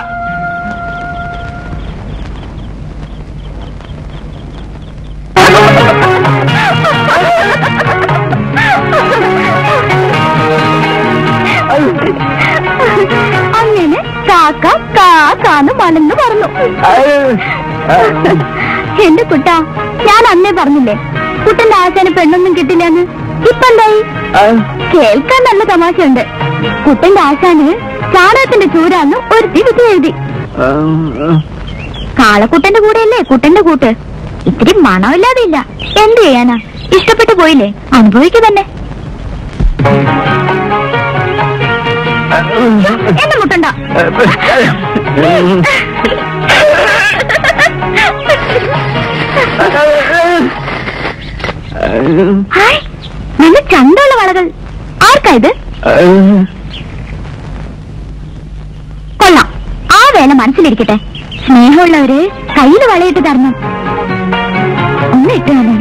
അങ്ങനെ കാക്ക കാക്കാന്ന് മലന്ന് പറഞ്ഞു. എന്റെ കുട്ടാ, ഞാൻ അന്നേ പറഞ്ഞില്ലേ കുട്ടന്റെ ആശാന് പെണ്ണൊന്നും കിട്ടില്ലെന്ന്. ഇപ്പൊ എന്തായി? കേൾക്കാൻ നല്ല തമാശയുണ്ട്. കുട്ടന്റെ ആശാന് ചാണകത്തിന്റെ ചൂരാന്ന് ഒരുത്തി വിധി എഴുതി. കാളക്കുട്ടന്റെ കൂടെയല്ലേ കുട്ടന്റെ കൂട്ട്. ഇത്തിരി മണമില്ലാതെ ഇല്ല. എന്ത് ചെയ്യാനാ? ഇഷ്ടപ്പെട്ടു പോയില്ലേ, അനുഭവിക്കുക തന്നെ. എന്നെ മുട്ടണ്ട. ഹായ്, നല്ല ചന്തമുള്ള വളകൾ. ആർക്കാ ഇത്? കൊള്ളാം, ആ വേല മനസ്സിലിരിക്കട്ടെ. സ്നേഹമുള്ളവര് കയ്യിൽ വളയിട്ട് തരണം. ഒന്ന് ഇട്ട് തന്നെ.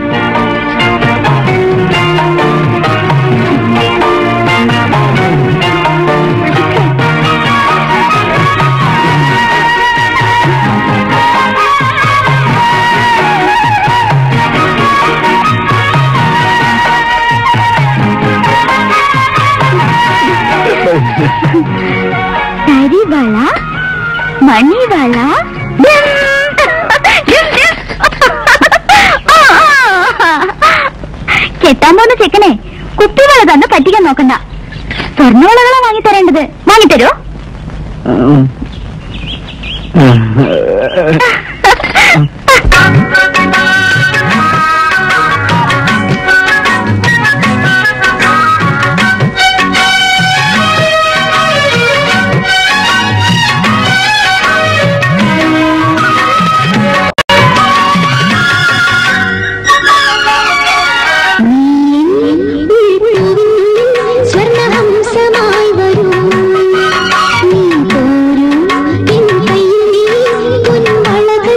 കരിവള, മണിവള, കെട്ടാൻ പോകുന്ന ചെക്കനെ കുപ്പിവള തന്ന് പറ്റിക്കാൻ നോക്കണ്ട. സ്വർണ്ണവളകളാ വാങ്ങിത്തരേണ്ടത്. വാങ്ങിത്തരോ? ും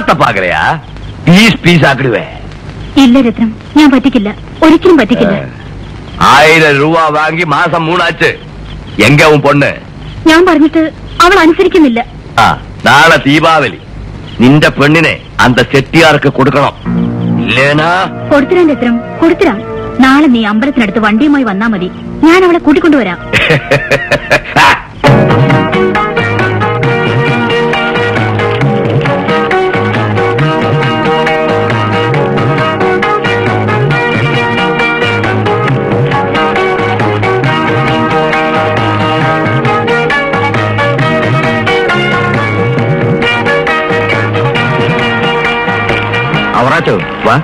என்னத்த பாக்குறியா? பீஸ் பீஸ் ஆக்கிடுவேன். ഇല്ല രത്നം, ഞാൻ പറ്റിക്കില്ല, ഒരിക്കലും പറ്റിക്കില്ല. ആയിരം രൂപ വാങ്ങി മാസം മൂന്നാച്ച്. എങ്ക ഉൻ പൊണ്ണ്? ഞാൻ പറഞ്ഞിട്ട് അവൾ അനുസരിക്കുന്നില്ല. ആ, നാളെ ദീപാവലി. നിന്റെ പെണ്ണിനെ അന്ത ചെട്ടിയാർക്ക് കൊടുക്കണം. ഇല്ലേനാ? കൊടുത്തിരാൻ രത്നം, കൊടുത്തിരാം. നാളെ നീ അമ്പലത്തിനടുത്ത് വണ്ടിയുമായി വന്നാ മതി, ഞാൻ അവളെ കൂട്ടിക്കൊണ്ടുവരാം. അവറാച്ചോ വാ.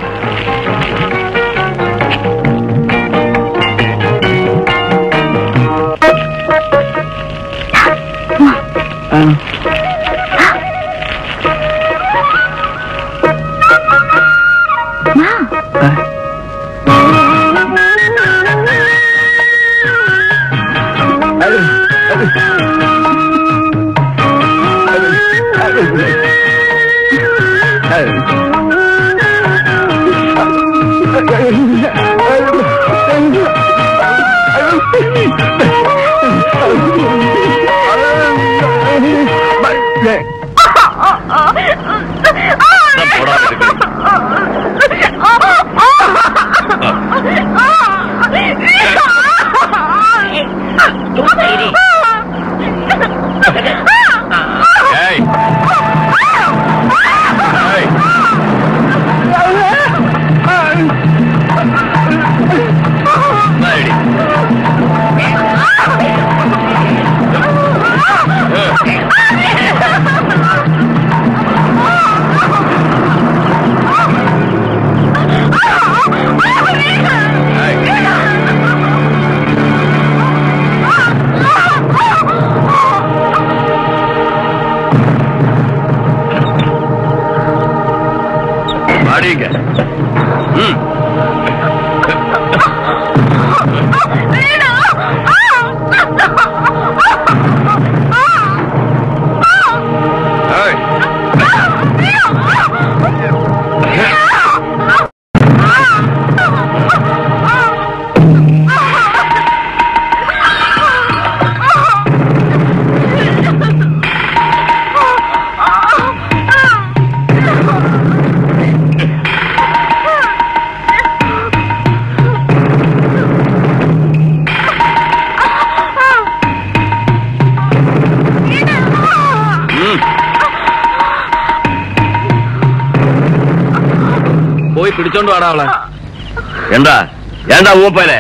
പോയി പിടിച്ചോണ്ട് വാടാ അവളെ. എന്താ എന്താ മൂപ്പനെ?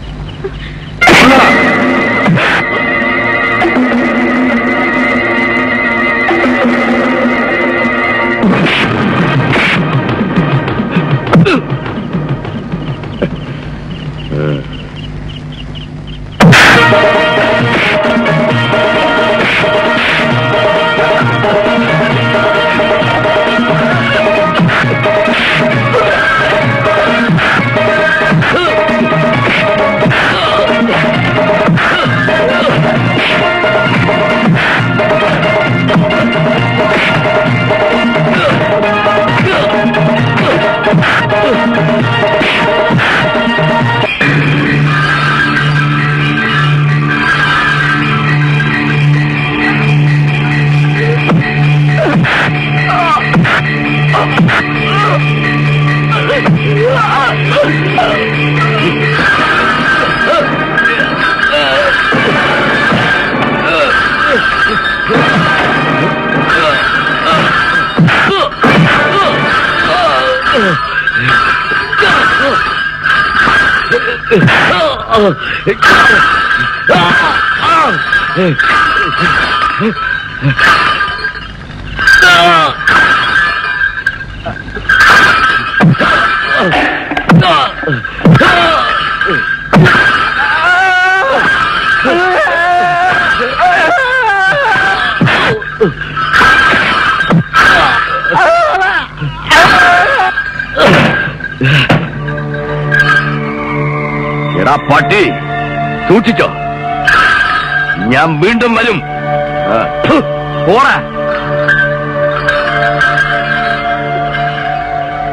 എടാ പട്ടി, സൂക്ഷിച്ചോ, ഞാൻ വീണ്ടും വരും. പോടാ.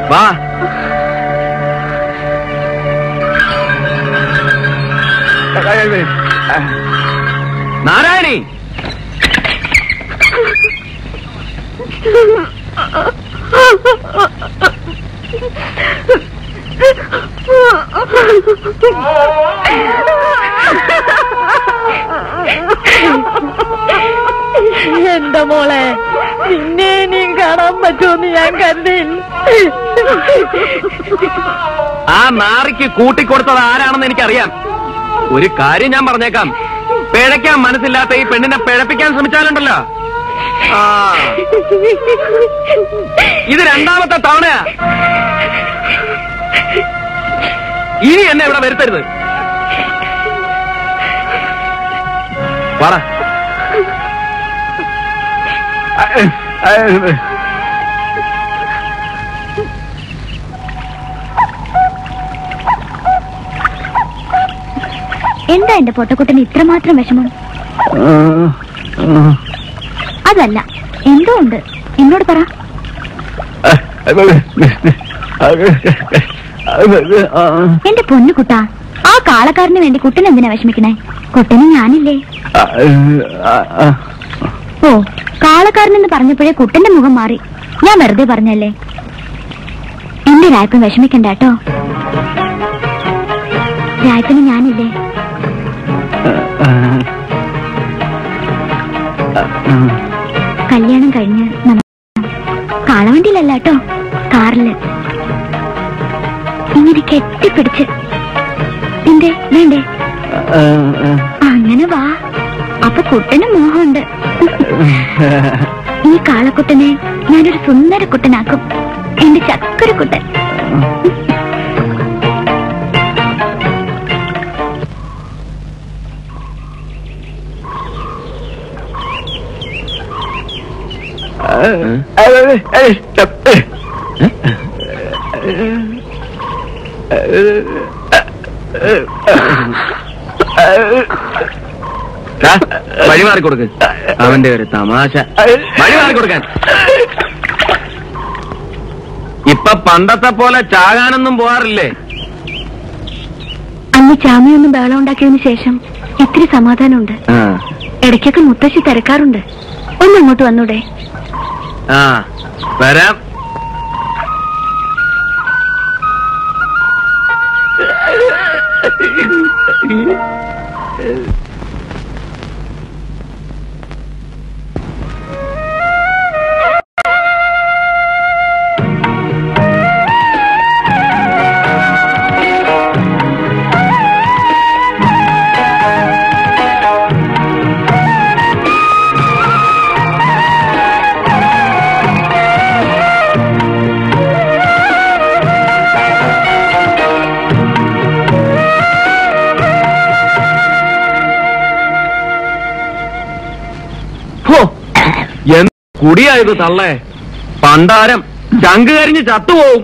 വാ. നാരായണി, എന്റെ മോളെ നിന്നെ ഇനിയും കാണാൻ പറ്റുമെന്ന് ഞാൻ കരുതിയില്ല. ആ നാറിക്ക് കൂട്ടിക്കൊടുത്തത് ആരാണെന്ന് എനിക്കറിയാം. ഒരു കാര്യം ഞാൻ പറഞ്ഞേക്കാം, പിഴയ്ക്കാൻ മനസ്സില്ലാത്ത ഈ പെണ്ണിനെ പിഴപ്പിക്കാൻ ശ്രമിച്ചാലുണ്ടല്ലോ, ആ ഇത് രണ്ടാമത്തെ തവണയാ. ഇനി എന്നെ ഇവിടെ വരുത്തരുത്. പറ. എന്താ എന്റെ പൊട്ടക്കുട്ടന് ഇത്രമാത്രം വിഷമം? അതല്ല, എന്തോ ഉണ്ട്. എന്നോട് പറ. എന്റെ പൊന്നു കുട്ടാ, ആ കാളക്കാരന് വേണ്ടി കുട്ടൻ എന്തിനാ വിഷമിക്കണേ? കുട്ടന് ഞാനില്ലേ? ഓ, കാളക്കാരനെന്ന് പറഞ്ഞപ്പോഴേ കുട്ടന്റെ മുഖം മാറി. ഞാൻ വെറുതെ പറഞ്ഞല്ലേ. എന്റെ രായപ്പൻ വിഷമിക്കണ്ട കേട്ടോ. രായപ്പന് ഞാനില്ലേ? കല്യാണം കഴിഞ്ഞ് കാളവണ്ടിയിലല്ല കേട്ടോ, കാറില് ഇങ്ങനെ കെട്ടിപ്പിടിച്ച്. എന്തേ വേണ്ടേ? അങ്ങനെ വാ. അപ്പൊ കുട്ടന് മോഹമുണ്ട്. ഈ കാളക്കുട്ടനെ ഞാനൊരു സുന്ദര കുട്ടനാക്കും. എന്റെ ചക്കര കുട്ടൻ. വഴി മാറിക്കൊടുക്ക്. അവന്റെ ഒരു തമാശ. വഴി മാറിക്കൊടുക്കാൻ. ഇപ്പൊ പണ്ടത്തെ പോലെ ചാകാനൊന്നും പോവാറില്ലേ? അന്ന് ചാമിയൊന്നും ബഹളം ഉണ്ടാക്കിയതിനു ശേഷം ഇത്തിരി സമാധാനമുണ്ട്. ഇടയ്ക്കൊക്കെ മുത്തശ്ശി തിരക്കാറുണ്ട്. ഒന്ന് അങ്ങോട്ട് വന്നൂടെ? ആ വരാം. കുടിയായത് തള്ളേ, പണ്ടാരം ചങ്ക് കരിഞ്ഞ് ചത്തുപോവും.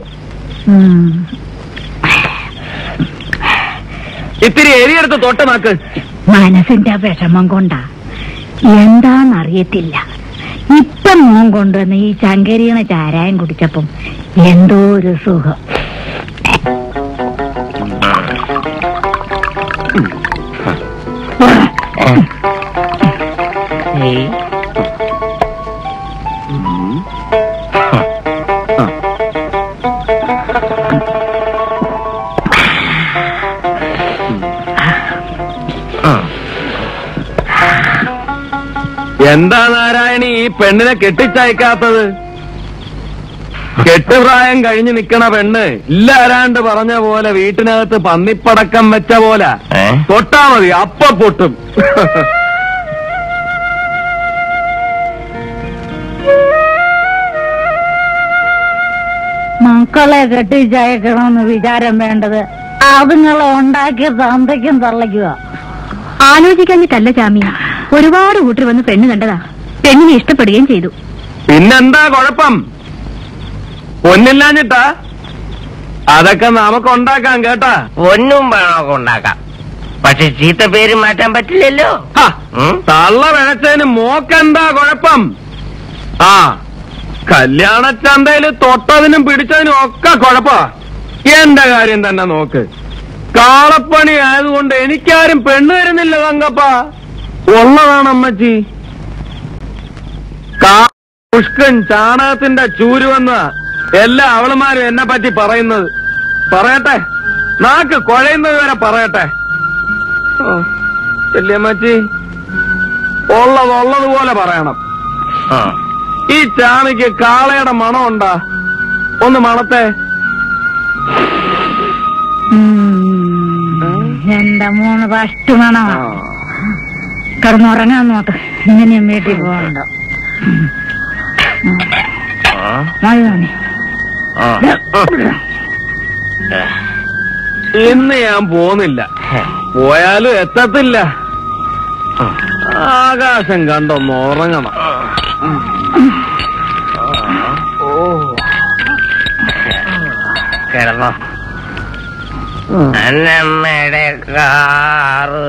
ഇത്തിരി എരിയെടുത്ത് തൊട്ട് നാക്ക്. മനസ്സിന്റെ വിഷമം കൊണ്ടാ, എന്താന്നറിയത്തില്ല. ഇപ്പം മോൻ കൊണ്ടുവന്ന് ഈ ചങ്കരിയണ ചാരായം കുടിച്ചപ്പം എന്തോ ഒരു സുഖം. എന്താ നാരായണി ഈ പെണ്ണിനെ കെട്ടിച്ചയക്കാത്തത്? കെട്ടുപ്രായം കഴിഞ്ഞ് നിക്കണ പെണ്ണ് ഇല്ലാരാണ്ട് പറഞ്ഞ പോലെ വീട്ടിനകത്ത് പന്നിപ്പടക്കം വെച്ച പോലെ തൊട്ടാ മതി, അപ്പ പൊട്ടും. മക്കളെ കെട്ടിച്ചയക്കണമെന്ന് വിചാരം വേണ്ടത് അതുങ്ങളെ ഉണ്ടാക്കിയ തന്തയ്ക്കും തള്ളയ്ക്കുക. ആലോചിക്കാഞ്ഞിട്ടല്ല ചാമി, ഒരുപാട് കൂട്ടർ വന്ന് പെണ്ണ് കണ്ടതാ. പെണ്ണിനെ ഇഷ്ടപ്പെടുകയും ചെയ്തു. പിന്നെന്താ കുഴപ്പം? പൊന്നില്ലാഞ്ഞിട്ടാ? അതൊക്കെ നമുക്ക് ഉണ്ടാക്കാം കേട്ടാ. ഒന്നും വേണമൊക്കെ ഉണ്ടാക്കാം, പക്ഷെ ചീത്ത പേര് മാറ്റാൻ പറ്റില്ലല്ലോ. തള്ള വിഴച്ചതിന് മോക്കെന്താ കുഴപ്പം? ആ കല്യാണച്ചന്തയില് തൊട്ടതിനും പിടിച്ചതിനും ഒക്കെ കുഴപ്പാ. എന്റെ കാര്യം തന്നെ നോക്ക്. കാളപ്പണി ആയതുകൊണ്ട് എനിക്കാരും പെണ്ണ് തരുന്നില്ല തങ്കപ്പ. ഉള്ളതാണ് അമ്മച്ചി. പുഷ്കൻ ചാണകത്തിന്റെ ചൂരുവെന്ന എല്ലാ അവളുമാരും എന്നെ പറ്റി പറയുന്നത്. പറയട്ടെ, നാക്ക് കുഴയുന്നത് വരെ പറയട്ടെ. ചെല്ലിയമ്മച്ചി, ഉള്ളത് ഉള്ളതുപോലെ പറയണം. ഈ ചാമിക്ക് കാളയുടെ മണം ഉണ്ടാ? ഒന്ന് മണത്തെ. എന്റെ മൂന്ന് ഫസ്റ്റ് മണോ കിടന്നുറങ്ങാൻ നോക്ക്. ഇങ്ങനെയും വീട്ടിൽ പോകണ്ടോ? ഇന്ന് ഞാൻ പോന്നില്ല. പോയാലും എത്തത്തില്ല. ആകാശം കണ്ടൊന്ന് ഉറങ്ങണം. കിടന്നോ? അന്നമ്മയുടെ കാറ്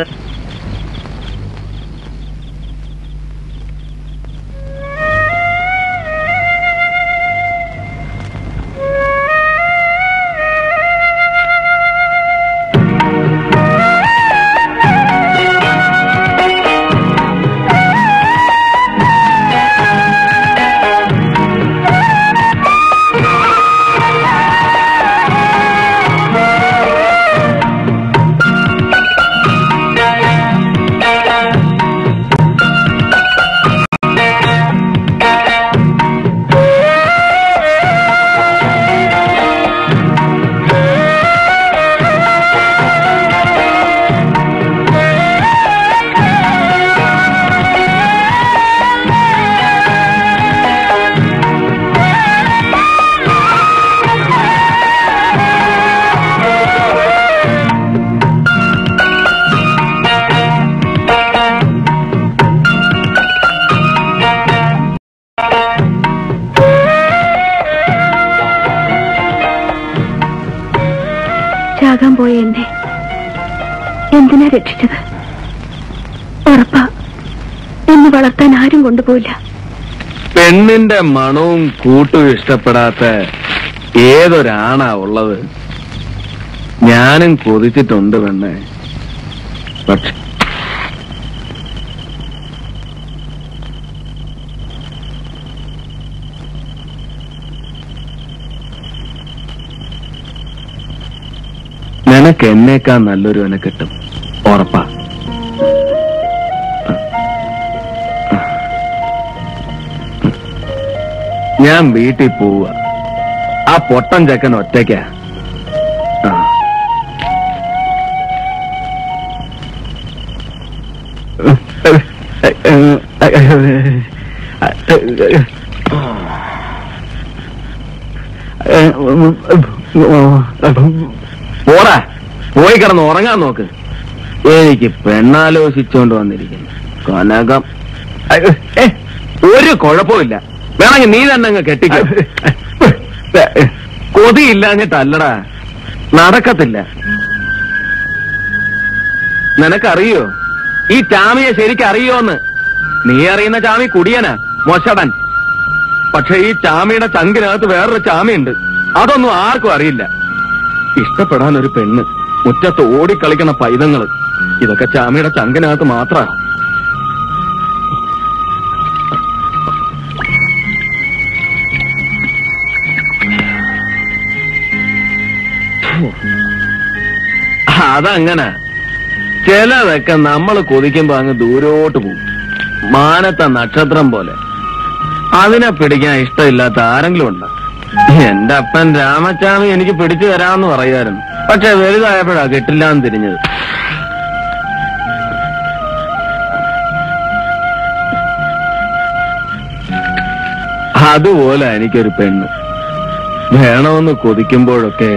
ചാകാൻ പോയ എന്നെ എന്തിനാ രക്ഷിച്ചത്? ഉറപ്പാ എന്നെ വളർത്താൻ ആരും കൊണ്ടുപോയില്ല. പെണ്ണിന്റെ മണവും കൂട്ടും ഇഷ്ടപ്പെടാത്ത ഏതൊരാണാ ഉള്ളത്? ഞാനും കൊതിച്ചിട്ടുണ്ട് പെണ്ണെ. പക്ഷെ നിനക്ക് എന്നേക്കാൾ നല്ലൊരുവനെ കിട്ടും, ഉറപ്പാ. ഞാൻ വീട്ടിൽ പോവുക. ആ പൊട്ടൻ ചെക്കൻ ഒറ്റയ്ക്കാ. പോടാ, പോയി കിടന്ന് ഉറങ്ങാൻ നോക്ക്. എനിക്ക് പെണ്ണാലോചിച്ചോണ്ട് വന്നിരിക്കുന്നു കനകം. ഒരു കുഴപ്പമില്ല, വേണമെങ്കിൽ നീ തന്നെ അങ്ങ് കെട്ടിക്കോ. കൊതിയില്ലാഞ്ഞിട്ടല്ലടാ, നടക്കത്തില്ല. നിനക്കറിയോ ഈ ചാമിയെ ശരിക്കറിയോന്ന്? നീ അറിയുന്ന ചാമി കുടിയനാ, മൊശടൻ. പക്ഷെ ഈ ചാമിയുടെ ചങ്കിനകത്ത് വേറൊരു ചാമിയുണ്ട്, അതൊന്നും ആർക്കും അറിയില്ല. ഇഷ്ടപ്പെടാൻ ഒരു പെണ്ണ്, മുറ്റത്ത് ഓടിക്കളിക്കണ പൈതങ്ങള്, ഇതൊക്കെ ചാമിയുടെ ചങ്കിനകത്ത് മാത്ര. അതങ്ങനെ ചിലതൊക്കെ നമ്മൾ കൊതിക്കുമ്പോ അങ്ങ് ദൂരോട്ട് പോകും, മാനത്തെ നക്ഷത്രം പോലെ. അതിനെ പിടിക്കാൻ ഇഷ്ടമില്ലാത്ത ആരെങ്കിലും ഉണ്ടോ? എന്റെ അപ്പൻ രാമച്ചാമി എനിക്ക് പിടിച്ചു തരാമെന്ന് പറയായിരുന്നു, പക്ഷെ വലുതായപ്പോഴാ കിട്ടില്ലാന്ന് തിരിഞ്ഞത്. അതുപോലെ എനിക്കൊരു പെണ്ണ് വേണമെന്ന് കൊതിക്കുമ്പോഴൊക്കെ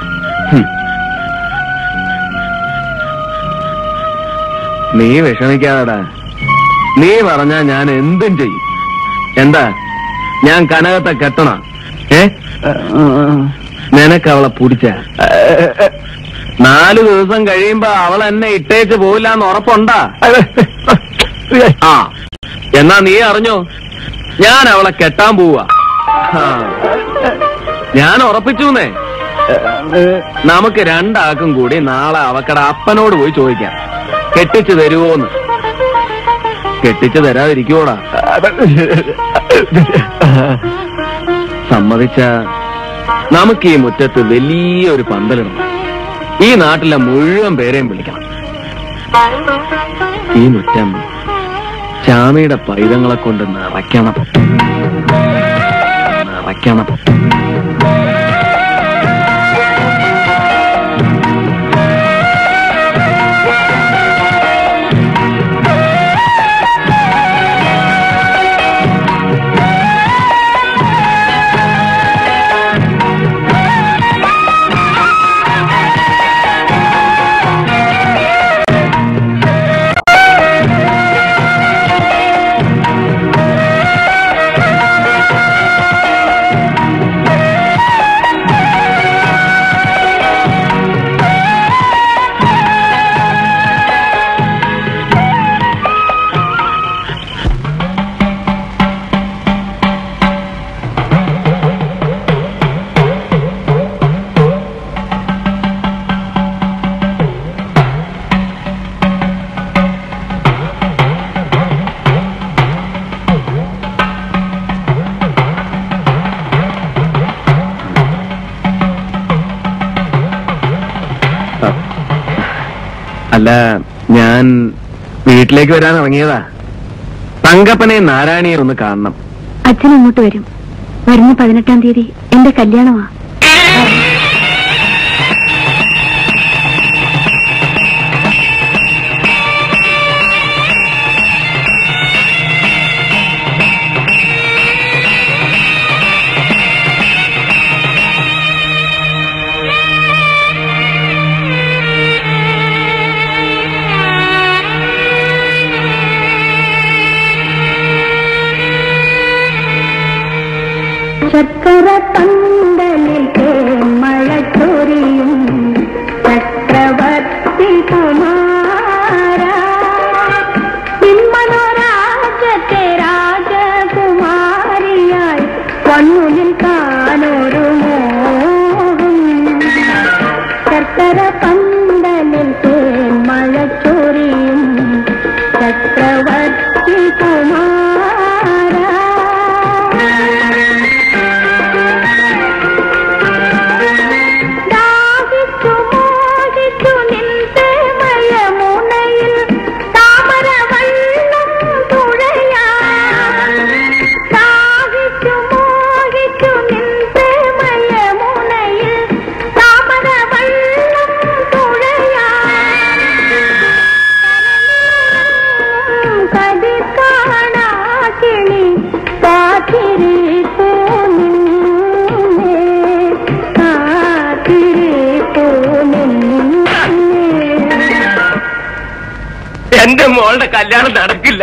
നീ വിഷമിക്കാതെടാ. നീ പറഞ്ഞാ ഞാൻ എന്തും ചെയ്യും. എന്താ, ഞാൻ കനകത്തെ കെട്ടണ? ഏ നിനക്ക് അവളെ പിടിച്ച നാലു ദിവസം കഴിയുമ്പോ അവൾ എന്നെ ഇട്ടേച്ച് പോവില്ല എന്ന് ഉറപ്പുണ്ടാ? ആ, എന്നാ നീ അറിഞ്ഞോ, ഞാൻ അവളെ കെട്ടാൻ പോവാ. ഞാൻ ഉറപ്പിച്ചൂന്നേ. നമുക്ക് രണ്ടാൾക്കും കൂടി നാളെ അവക്കടെ അപ്പനോട് പോയി ചോദിക്കാം, കെട്ടിച്ചു തരുവോന്ന്. കെട്ടിച്ചു തരാതിരിക്കോടാ. സമ്മതിച്ച നമുക്ക് ഈ മുറ്റത്ത് വലിയൊരു പന്തലിടണം. ഈ നാട്ടിലെ മുഴുവൻ പേരെയും വിളിക്കണം. ഈ മുറ്റം ചാമിയുടെ പൈതങ്ങളെ കൊണ്ട് നിറയ്ക്കണം നിറയ്ക്കണം. അല്ല, ഞാൻ വീട്ടിലേക്ക് വരാൻ ഇറങ്ങിയതാ. തങ്കപ്പനെ നാരായണിയെ ഒന്ന് കാണണം. അച്ഛൻ ഇങ്ങോട്ട് വരും. വരുന്ന പതിനെട്ടാം തീയതി എന്റെ കല്യാണമാ. ചക്കര പന്തലിൽ മഴ ചൊരിയും ചക്രവർത്തി കുമാര, മനോരാജത്തെ രാജകുമാരിയായി കണ്ണുനിൽ കാണൊരു മോഹം. ചക്കര പന്തലിൽ മഴ ചൊരിയും ചക്രവർത്തി കുമാര. എന്റെ മോളുടെ കല്യാണം നടക്കില്ല.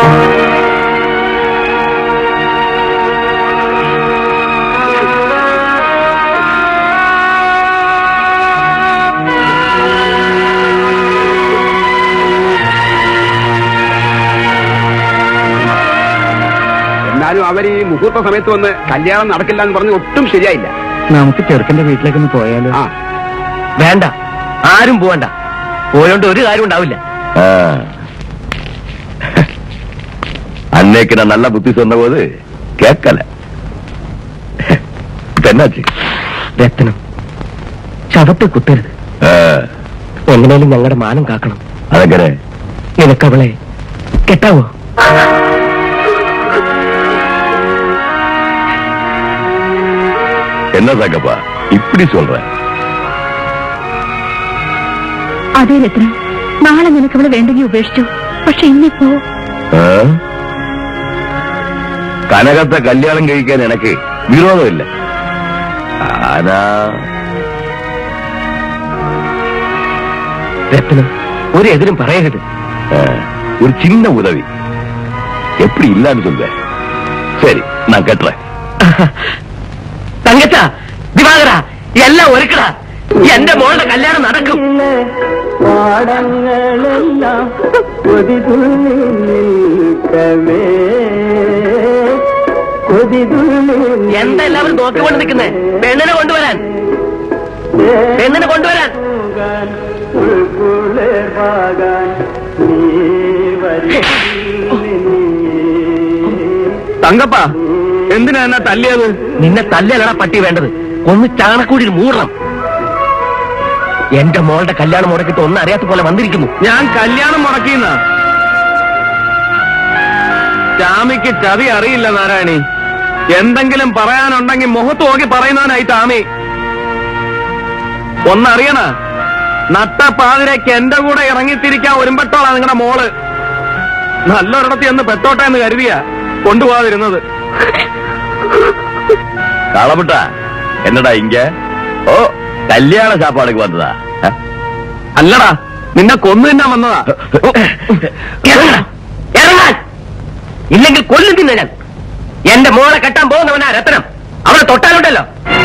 എന്നാലും അവർ ഈ മുഹൂർത്ത സമയത്ത് വന്ന് കല്യാണം നടക്കില്ല എന്ന് പറഞ്ഞ് ഒട്ടും ശരിയായില്ല. നമുക്ക് ചെറുക്കന്റെ വീട്ടിലേക്കൊന്ന് പോയാലോ? ആ വേണ്ട, ആരും പോവണ്ട. പോയോണ്ട് ഒരു കാര്യം ഉണ്ടാവില്ല. அன்னைக்கு நான் நல்ல புத்தி சொன்ன போது கேட்கல. என்னாச்சு? രത്നം, ചവത്തെ കുത്തരുത്. എങ്ങനെയും ഞങ്ങളുടെ മാനം കാക്കണം. അതെങ്ങനെ? നിനക്കവളെ കെട്ടാവോ? என்ன சாக்கப்பா இப்படி சொல்ற? അതേ രത്നം, നാളെ നിനക്കവളെ വേണ്ടെങ്കിൽ ഉപേക്ഷിച്ചു. പക്ഷെ ഇന്നിപ്പോ കനകത്തെ കല്യാണം കഴിക്കാൻ എനിക്ക് വിരോധമില്ല. ആനാ രത്നം, ഒരു എതിരും പറയരുത്. ஒரு சின்ன உதவி. எப்படி இல்லான்னு சொல்ற? சரி, நான் கட்டுறேன். തങ്കച്ച, ദിവാകര, എല്ലാം ഒരുക്കടാ. എന്റെ മോളുടെ കല്യാണം നടക്കും. പാടങ്ങളെല്ലാം എന്താ എല്ലാവരും നോക്കിക്കൊണ്ട് നിൽക്കുന്നേ? പെണ്ണിനെ കൊണ്ടുവരാൻ, പെണ്ണിനെ കൊണ്ടുവരാൻ. തങ്കപ്പ, എന്തിനാ എന്നാ തല്ലിയത്? നിന്നെ തല്ലലടാ പട്ടി വേണ്ടത്, ഒന്ന് ചാണക്കൂടിയിൽ മൂടണം. എന്റെ മോളുടെ കല്യാണം മുടക്കിട്ട് ഒന്നും അറിയാത്ത പോലെ വന്നിരിക്കുന്നു. ഞാൻ കല്യാണം മുടക്കിയെന്ന ചാമിക്ക് ചതി അറിയില്ല നാരായണി. എന്തെങ്കിലും പറയാനുണ്ടെങ്കിൽ മുഖത്ത് നോക്കി പറയുന്നവനായി ചാമി. ഒന്നറിയണ, നട്ടപ്പാതിരയ്ക്ക് എന്റെ കൂടെ ഇറങ്ങിത്തിരിക്കാൻ ഒരുമ്പെട്ടോളാ നിങ്ങളുടെ മോള്. നല്ലൊരിടത്ത് എന്ന് പെട്ടോട്ടെ എന്ന് കരുതിയ കൊണ്ടുപോകാതിരുന്നത്. കളവിട്ട എന്നടാ ഇങ്ക? ഓ, കല്യാണ ചാപ്പാടേക്ക് വന്നതാ? അല്ലടാ, നിന്നെ കൊന്നു തിന്നാൻ വന്നതാ. ഇറങ്ങാൻ, ഇല്ലെങ്കിൽ കൊല്ലും തിന്ന ഞാൻ. എന്റെ മോളെ കെട്ടാൻ പോകുന്നവനാ രത്നം. അവളെ തൊട്ടാലുണ്ടല്ലോ.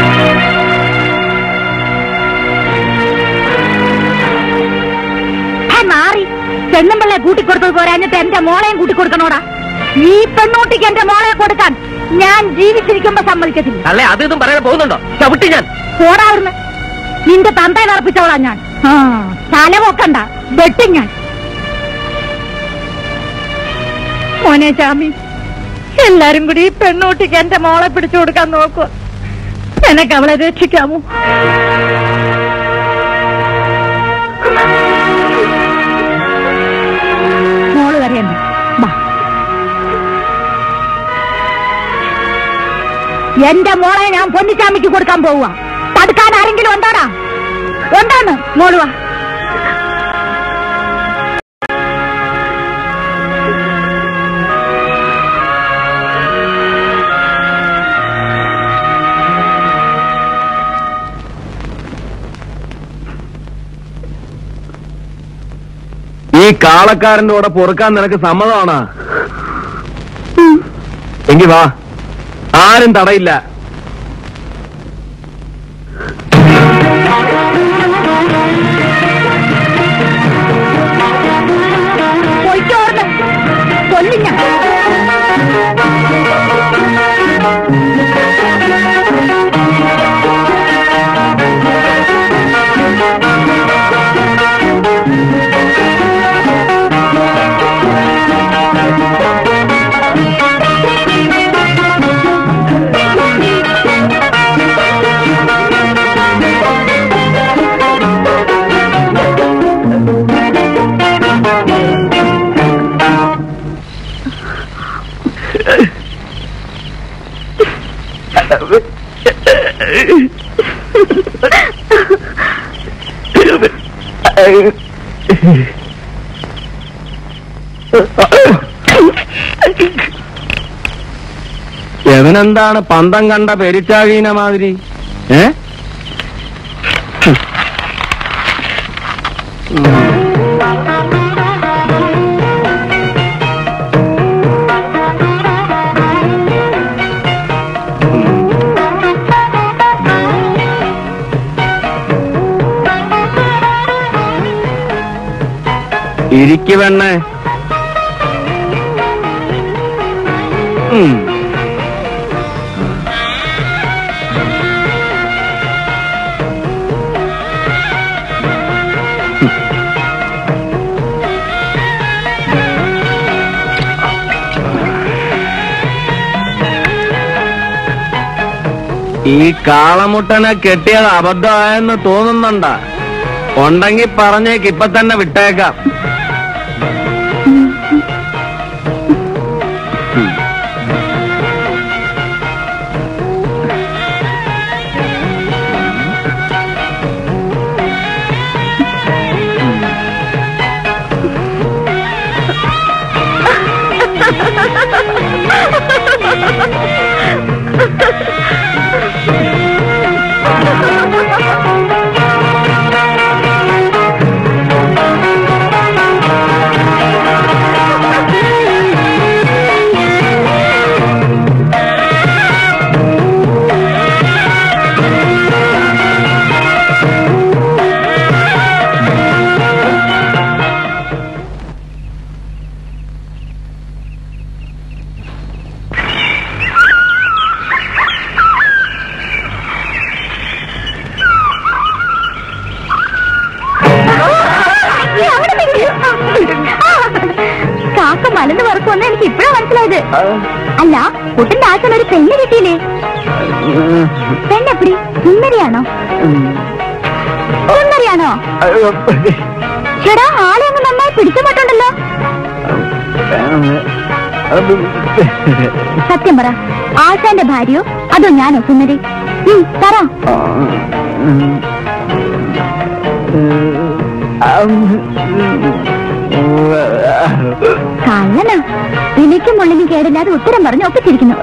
മാറി പെണ്ണുമ്പിള്ളെ കൂട്ടിക്കൊടുത്തത് പോരാഞ്ഞിട്ട് എന്റെ മോളെയും കൂട്ടിക്കൊടുക്കണോടാ. ഈ പെണ്ണൂട്ടിക്ക് എന്റെ മോളെ കൊടുക്കാൻ ഞാൻ ജീവിച്ചിരിക്കുമ്പോ സമ്മതിക്കത്തില്ല. അല്ലേ, അത് ഇതും പറയാൻ പോകുന്നുണ്ടോ? ചവിട്ടി ഞാൻ. പോടാവുന്ന നിന്റെ തന്തയിൽ അർപ്പിച്ചോളാം ഞാൻ. തല പോക്കണ്ട, വെട്ടി ഞാൻ. മോനെ ചാമി, എല്ലാരും കൂടി ഈ പെണ്ണൂട്ടിക്ക് എന്റെ മോളെ പിടിച്ചു കൊടുക്കാൻ നോക്കുക. എനക്ക് അവളെ രക്ഷിക്കാമോ? മോള് വരെയണ്ട. എന്റെ മോളെ ഞാൻ പൊന്നിച്ചാമിക്ക് കൊടുക്കാൻ പോവുക. തടുക്കാൻ ആരെങ്കിലും ഉണ്ടോടാ? ഉണ്ടാന്ന് മോളുവാ. ഈ കാളക്കാരന്റെ കൂടെ പൊറുക്കാൻ നിനക്ക് സമ്മതമാണോ? എങ്കി വാ, ആരും തടയില്ല. പൊയ്ക്കോർന്ന് കൊല്ലിഞ്ഞ. എവനെന്താണ് പന്തം കണ്ട പെരിച്ചാകീന മാതിരി? ഏ ഇരിക്കു പെണ്ണേ. ഈ കാളമുട്ടനെ കെട്ടിയത് അബദ്ധമായെന്ന് തോന്നുന്നുണ്ടാ? ഉണ്ടെങ്കിൽ പറഞ്ഞേക്ക്, ഇപ്പൊ തന്നെ വിട്ടേക്കാം. മലന്ന് വറുക്കുമെന്ന് എനിക്ക് ഇപ്പഴാ മനസ്സിലായത്. അല്ല, കുട്ടന്റെ ആശാൻ ഒരു പെണ്ണ് കിട്ടിയില്ലേ? പെണ്ണെപ്പടി? സുന്ദരിയാണോ? സുന്ദരിയാണോ? ചേടാ, ആളെ അങ്ങ് നന്നായി പിടിച്ചമാട്ടുണ്ടല്ലോ. സത്യം പറ, ആശാന്റെ ഭാര്യയോ അതോ ഞാനോ സുന്ദരി? പറ. കള്ളനാ. വിളിക്കും മുള്ളിനും കേടില്ലാതെ ഉത്തരം പറഞ്ഞ് ഒപ്പിച്ചിരിക്കുന്നു.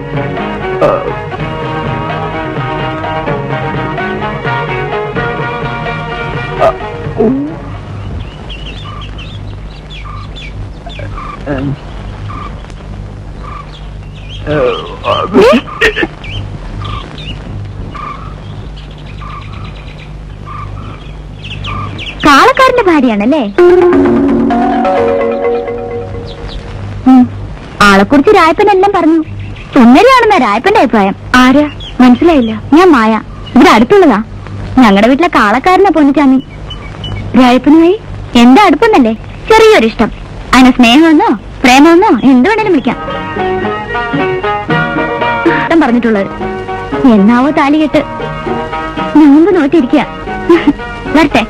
കാളക്കാരന്റെ ഭാര്യയാണല്ലേ? ആളെക്കുറിച്ച് രായപ്പനെല്ലാം പറഞ്ഞു. സുന്ദരിയാണെന്ന രായപ്പന്റെ അഭിപ്രായം. ആരാ? മനസ്സിലായില്ല. ഞാൻ മായ. ഇവിടെ അടുത്തുള്ളതാ. ഞങ്ങളുടെ വീട്ടിലെ കാളക്കാരനാ പൊന്നിച്ചാമി. രായപ്പനുമായി എന്താ അടുപ്പെന്നല്ലേ? ചെറിയൊരിഷ്ടം. അതിന് സ്നേഹമെന്നോ പ്രേമമെന്നോ എന്ത് വേണേലും വിളിക്കാം. ഇഷ്ടം പറഞ്ഞിട്ടുള്ളത്. എന്നാവോ താലി കെട്ട് നോമ്പ് നോട്ടിരിക്കുക. വരട്ടെ.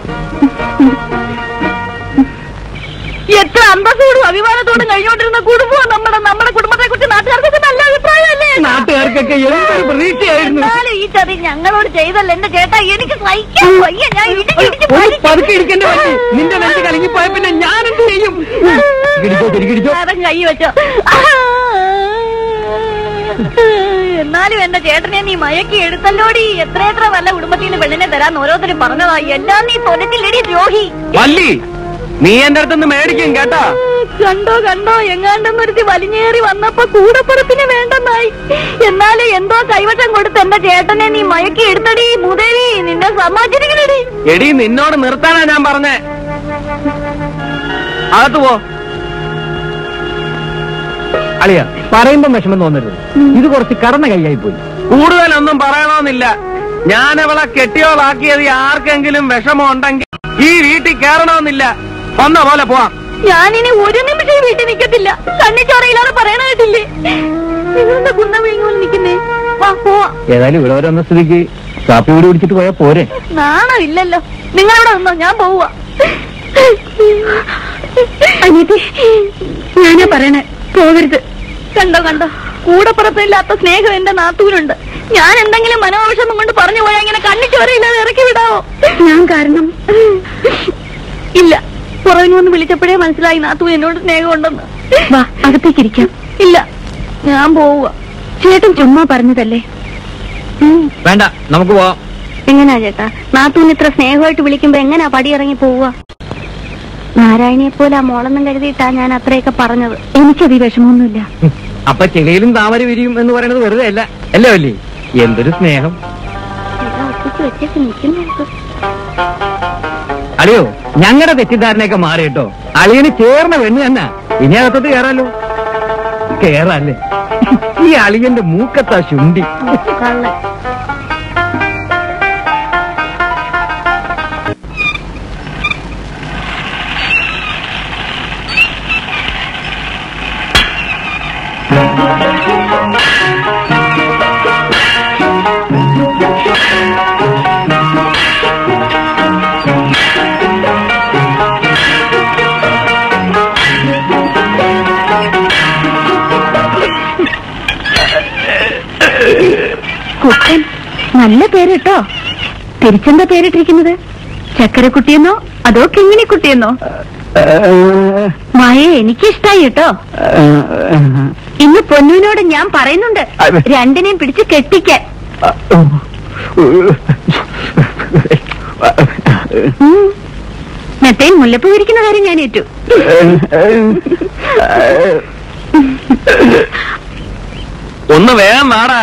എത്ര അന്തസ്സോടും അഭിമാനത്തോടും കഴിഞ്ഞോണ്ടിരുന്ന കുടുംബം നമ്മുടെ നമ്മുടെ കുടുംബത്തെ കുറിച്ച് നാട്ടുകാർക്ക് നല്ല അഭിപ്രായമല്ലേ? നാട്ടുകാർക്കൊക്കെ എന്തൊരു പ്രതീക്ഷയായിരുന്നു. ഈ ചതി ഞങ്ങളോട് ചെയ്തല്ല എന്റെ ചേട്ടാ. എനിക്ക് സഹിക്കാൻ വയ്യ. ഞാൻ പതുക്കെ ഇരിക്കേണ്ടി വന്നു. നിന്റെ നെഞ്ച് കലങ്ങിപ്പോയ പിന്നെ ഞാൻ എന്ത് ചെയ്യും? കൈ വെച്ചോ. എന്നാലും എന്റെ ചേട്ടനെ നീ മയക്കി എടുത്തല്ലോടി. എത്ര എത്ര നല്ല കുടുംബത്തിൽ നിന്ന് പെണ്ണിനെ തരാൻ ഓരോരുത്തരും പറഞ്ഞതാ. എല്ലാം നീ തൊലച്ചില്ലടി ദ്രോഹി. നീ എന്റെ അടുത്തുനിന്ന് മേടിക്കും കേട്ടാ. കണ്ടോ കണ്ടോ, എങ്ങാണ്ടെന്നൊരുത്തി വലിഞ്ഞേറി വന്നപ്പോ കൂടപ്പുറപ്പിന് വേണ്ടെന്നായി. എന്നാലും എന്തോ കൈവശം കൊടുത്ത് എന്റെ ചേട്ടനെ നീ മയക്കി എടുത്തടി. മുതലി നിന്നെ സമാചരിക്കണടി. എടി, നിന്നോട് നിർത്താനാ ഞാൻ പറഞ്ഞേ. അകത്ത് പോ. അളിയ, പറയുമ്പം വിഷമം തോന്നരുത്. ഇത് കുറച്ച് കടന്ന കൈയായി പോയി. കൂടുതലൊന്നും പറയണമെന്നില്ല. ഞാനവളെ കെട്ടിയോളാക്കിയത് ആർക്കെങ്കിലും വിഷമമുണ്ടെങ്കിൽ ഈ വീട്ടിൽ കയറണമെന്നില്ല. വന്ന പോലെ പോവാം. ഞാനിനി ഒരു നിമിഷം വീട്ടിൽ നിൽക്കത്തില്ല. കണ്ണിച്ചോറയില്ലാതെ പറയണ കേട്ടില്ലേ? നിങ്ങളെന്താ കുന്ന വീങ്ങോൽ നിൽക്കുന്നേ? വാ പോവാ. ഏതായാലും ഇവിടെ വരെ വന്ന സ്ഥിതിക്ക് കാപ്പി കൂടി കുടിച്ചിട്ട് പോയാ പോരെ? നാണം ഇല്ലല്ലോ. നിങ്ങളിവിടെ വന്നോ, ഞാൻ പോവാ. അനിയത്തി, ഞാനാ പറയണേ, പോകരുത്. കണ്ടോ കണ്ടോ, കൂടപ്പുറത്തില്ലാത്ത സ്നേഹം എന്റെ നാത്തൂരുണ്ട്. ഞാൻ എന്തെങ്കിലും മനോവിഷമം കൊണ്ട് പറഞ്ഞു പോയാൽ ഇങ്ങനെ കണ്ണിച്ചോരയില്ലാതെ ഇറക്കി വിടാവോ? ഞാൻ കാരണം ഇല്ല. പുറകിൽ നിന്ന് വിളിച്ചപ്പോഴേ മനസ്സിലായി നാത്തൂ എന്നോട് സ്നേഹമുണ്ടെന്ന്. വാ, അകത്തേക്കിരിക്കാം. ഇല്ല, ഞാൻ പോവുക. ചേട്ടൻ ചുമ്മാ പറഞ്ഞതല്ലേ. വേണ്ട, നമുക്ക് പോവാം. എങ്ങനാ ചേട്ടാ, നാത്തൂന് ഇത്ര സ്നേഹമായിട്ട് വിളിക്കുമ്പോ എങ്ങനാ പടിയിറങ്ങി പോവുക? നാരായണിയെ പോലെ ആ മോളെന്നും കരുതിയിട്ടാ ഞാൻ അത്രയൊക്കെ പറഞ്ഞത്. എനിക്കത് ഈ വിഷമമൊന്നുമില്ല. അപ്പൊ ചെളിയിലും താമര വിരിയും എന്ന് പറയുന്നത് വെറുതെ അല്ല അല്ലേ വല്ലേ? എന്തൊരു സ്നേഹം. അളിയോ, ഞങ്ങളുടെ തെറ്റിദ്ധാരണയൊക്കെ മാറി കേട്ടോ. അളിയന് ചേർന്ന പെണ്ണ് തന്നെ. ഇനി അകത്തോട്ട് കേറാലോ? കേറാല്ലേ? ഈ അളിയന്റെ മൂക്കത്താ ശുണ്ടി. കുട്ടൻ, നല്ല പേര് കേട്ടോ. തിരിച്ചെന്താ പേരിട്ടിരിക്കുന്നത്? ചക്കരക്കുട്ടിയെന്നോ അതോ കിങ്ങിണിക്കുട്ടിയെന്നോ? മായെ എനിക്കിഷ്ടായി കേട്ടോ. ഇന്ന് പൊന്നുവിനോട് ഞാൻ പറയുന്നുണ്ട് രണ്ടിനെയും പിടിച്ച് കെട്ടിക്കാൻ. മെത്തയും മുല്ലപ്പൂ ഇരിക്കുന്ന കാര്യം ഞാൻ ഏറ്റു. ഒന്ന് വേഗം വാടാ.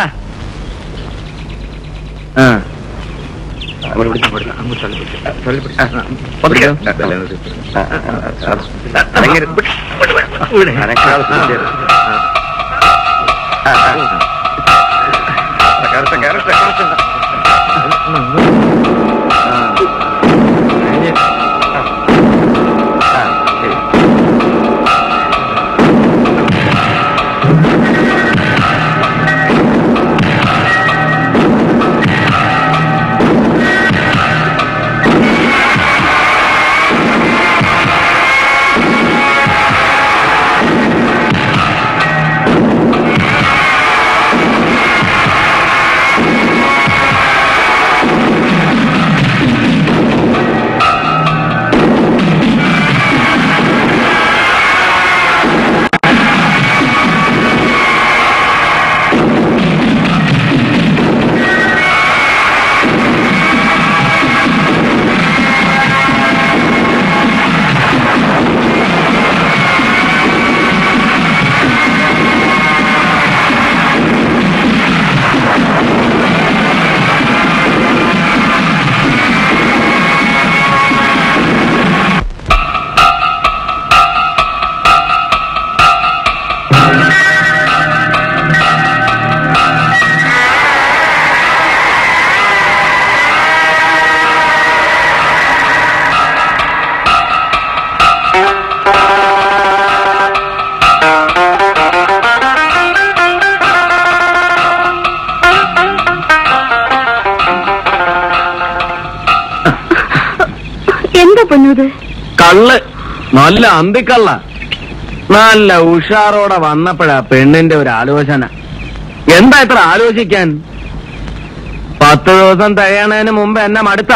എന്താ പൊന്നത്? കള്ള്, നല്ല അന്തിക്കള്ള. നല്ല ഉഷാറോടെ വന്നപ്പോഴാ പെണ്ണിന്റെ ഒരു ആലോചന. എന്താ ഇത്ര ആലോചിക്കാൻ? പത്ത് ദിവസം തികയണതിന് മുമ്പ് എന്നെ മടുത്ത.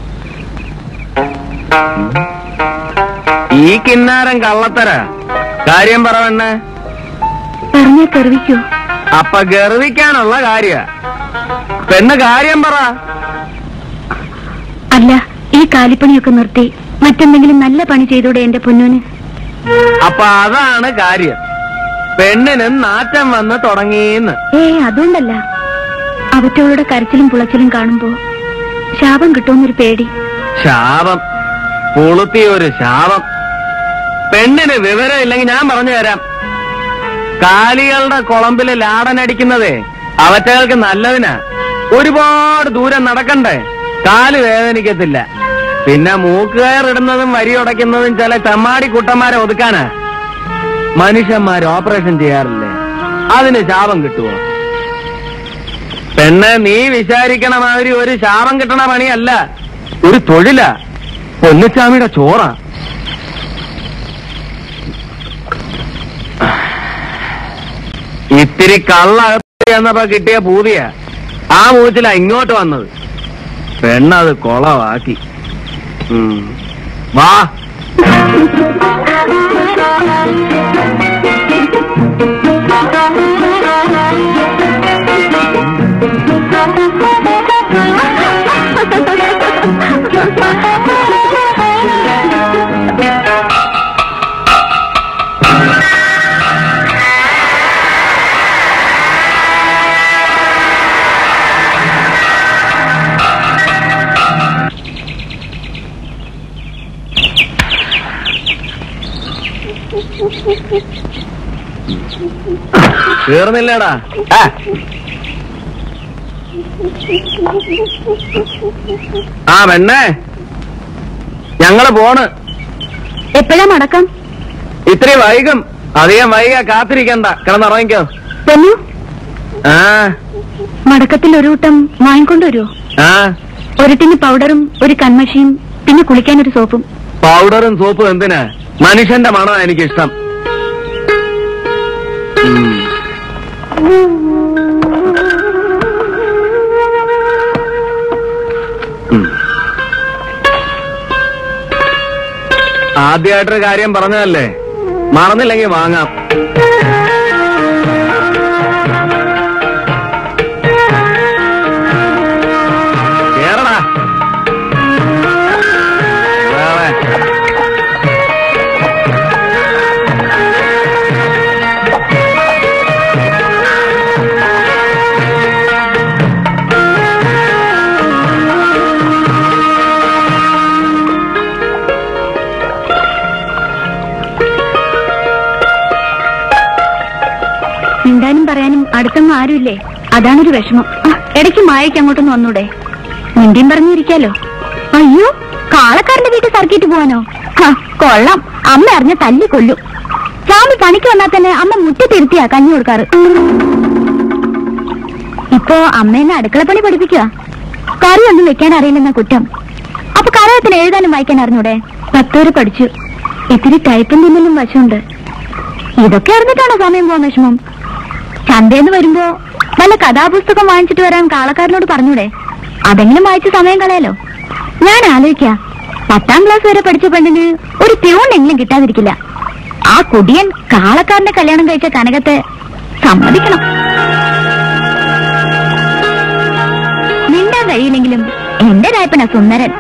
ഈ കിന്നാരം കള്ളത്തര. കാര്യം പറ പെണ്ണെ. പറഞ്ഞ കറിവിക്കോ? അപ്പൊ ഗർവിക്കാനുള്ള കാര്യ. പെണ്ണ് കാര്യം പറ. അല്ല, ഈ കാലിപ്പണിയൊക്കെ നിർത്തി മറ്റെന്തെങ്കിലും നല്ല പണി ചെയ്തൂടെ എന്റെ പൊന്നൂന്? അപ്പൊ അതാണ് കാര്യം. പെണ്ണിന് നാറ്റം വന്ന് തുടങ്ങിയെന്ന്. ഏ അതുകൊണ്ടല്ല, അവറ്റവളുടെ കരച്ചിലും പുളച്ചിലും കാണുമ്പോ ശാപം കിട്ടുമെന്നൊരു പേടി. ശാപം? പുളുത്തിയൊരു ശാപം. പെണ്ണിന് വിവരം ഇല്ലെങ്കിൽ ഞാൻ പറഞ്ഞു തരാം. കാലികളുടെ കുളമ്പില് ലാടനടിക്കുന്നതേ അവറ്റകൾക്ക് നല്ലതിനാ. ഒരുപാട് ദൂരം നടക്കണ്ടേ, കാല് വേദനിക്കത്തില്ല. പിന്നെ മൂക്കുകയറിടുന്നതും വരിയുടയ്ക്കുന്നതും ചില ചമ്മാടി കുട്ടന്മാരെ ഒതുക്കാനാ. മനുഷ്യന്മാർ ഓപ്പറേഷൻ ചെയ്യാറില്ലേ, അതിന് ശാപം കിട്ടുമോ? പെണ്ണ്, നീ വിചാരിക്കണ മാതിരി ഒരു ശാപം കിട്ടണ പണിയല്ല, ഒരു തൊഴിലാ. പൊന്നുച്ചാമിയുടെ ചോറ. ഇത്തിരി കള്ളകത്ത് എന്നപ്പോ കിട്ടിയ പൂതിയ ആ മൂച്ചില ഇങ്ങോട്ട് വന്നത്. പെണ്ണത് കൊളവാക്കി. വാ. തീർന്നില്ലേടാ? ആ പെണ്ണേ, ഞങ്ങള് പോണ്. എപ്പോഴാ മടക്കം? ഇത്തിരി വൈകും. അധികം വൈകാ കാത്തിരിക്കണ്ട, കിടന്നുറങ്ങിക്കോ. പൊന്നു, ആ മടക്കത്തിൽ ഒരു കൂട്ടം വാങ്ങിക്കൊണ്ടുവരുമോ? ആ ഒരു ടിന് പൗഡറും ഒരു കൺമഷിയും പിന്നെ കുളിക്കാൻ ഒരു സോപ്പും. പൗഡറും സോപ്പും എന്തിനാ? മനുഷ്യന്റെ മണമാണ് എനിക്കിഷ്ടം. ആദ്യമായിട്ടൊരു കാര്യം പറഞ്ഞതല്ലേ, മറന്നില്ലെങ്കിൽ വാങ്ങാം. കേറടാ. മിണ്ടാനും പറയാനും അടുത്തൊന്നും ആരുമില്ലേ, അതാണൊരു വിഷമം. ഇടയ്ക്ക് മായയ്ക്ക് അങ്ങോട്ടൊന്ന് വന്നൂടെ? മിണ്ടിയും പറഞ്ഞിരിക്കാലോ. അയ്യോ, കാളക്കാരന്റെ വീട്ടിൽ സർക്കിട്ട് പോവാനോ? കൊള്ളാം, അമ്മ അറിഞ്ഞ തല്ലി കൊല്ലും. ചാമി പണിക്ക് വന്നാൽ തന്നെ അമ്മ മുറ്റത്തിരുത്തിയാ കഞ്ഞി കൊടുക്കാറ്. ഇപ്പോ അമ്മേനെ അടുക്കളപ്പണി പഠിപ്പിക്കുക. കറിയൊന്നും വെക്കാൻ അറിയില്ലെന്ന കുറ്റം. അപ്പൊ കറയത്തിന് എഴുതാനും വായിക്കാൻ അറിഞ്ഞൂടെ? പത്തോര് പഠിച്ചു. ഇത്തിരി ടൈപ്പും തിന്നലും വശമുണ്ട്. ഇതൊക്കെ അറിഞ്ഞിട്ടാണോ സമയം പോകാൻ വിഷമം? ചന്തേന്ന് വരുമ്പോ വല്ല കഥാപുസ്തകം വാങ്ങിച്ചിട്ട് വരാൻ കാളക്കാരനോട് പറഞ്ഞൂടെ? അതെങ്കിലും വായിച്ച് സമയം കളയാലോ. ഞാൻ ആലോചിക്കാ, പത്താം ക്ലാസ് വരെ പഠിച്ച പെണ്ണിന് ഒരു പ്യൂണെങ്കിലും കിട്ടാതിരിക്കില്ല. ആ കുടിയൻ കാളക്കാരന്റെ കല്യാണം കഴിച്ച കനകത്തെ സമ്മതിക്കണം. മിണ്ടാൻ കഴിയില്ലെങ്കിലും എന്റെ രായപ്പന സുന്ദരൻ.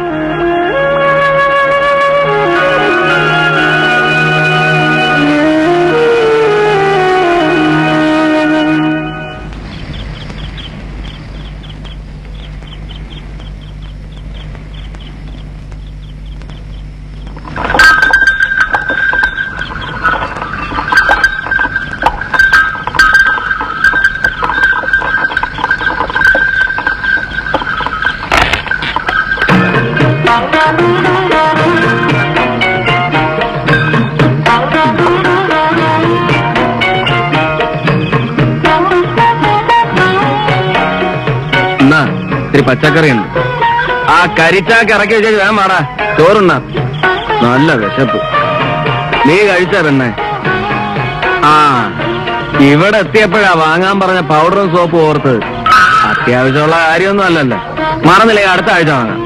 ഇത്തിരി പച്ചക്കറി ഉണ്ട്. ആ കരിച്ചാക്ക് ഇറക്കി വെച്ചാൽ വേണം വാടാ. ചോറുണ്ണ. നല്ല വിശപ്പ്. നീ കഴിച്ച പെണ്ണെ? ആ, ഇവിടെ എത്തിയപ്പോഴാ വാങ്ങാൻ പറഞ്ഞ പൗഡറും സോപ്പും ഓർത്തത്. അത്യാവശ്യമുള്ള കാര്യമൊന്നും അല്ലല്ലോ. മറന്നില്ലേ, അടുത്ത ആഴ്ച വാങ്ങാം.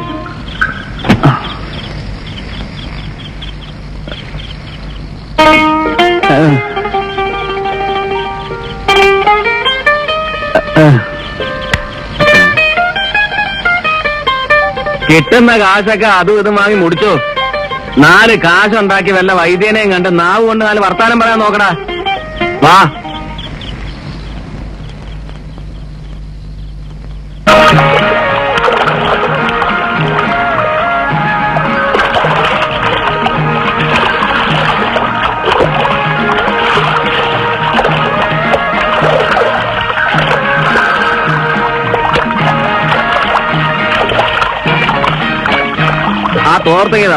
കിട്ടുന്ന കാശൊക്കെ അതും ഇതും വാങ്ങി മുടിച്ചോ. നാല് കാശുണ്ടാക്കി വല്ല വൈദ്യനെയും കണ്ട് നാവ് കൊണ്ട് നാല് വർത്താനം പറയാൻ നോക്കടാ. വാ. ആ തോർത്തേതാ?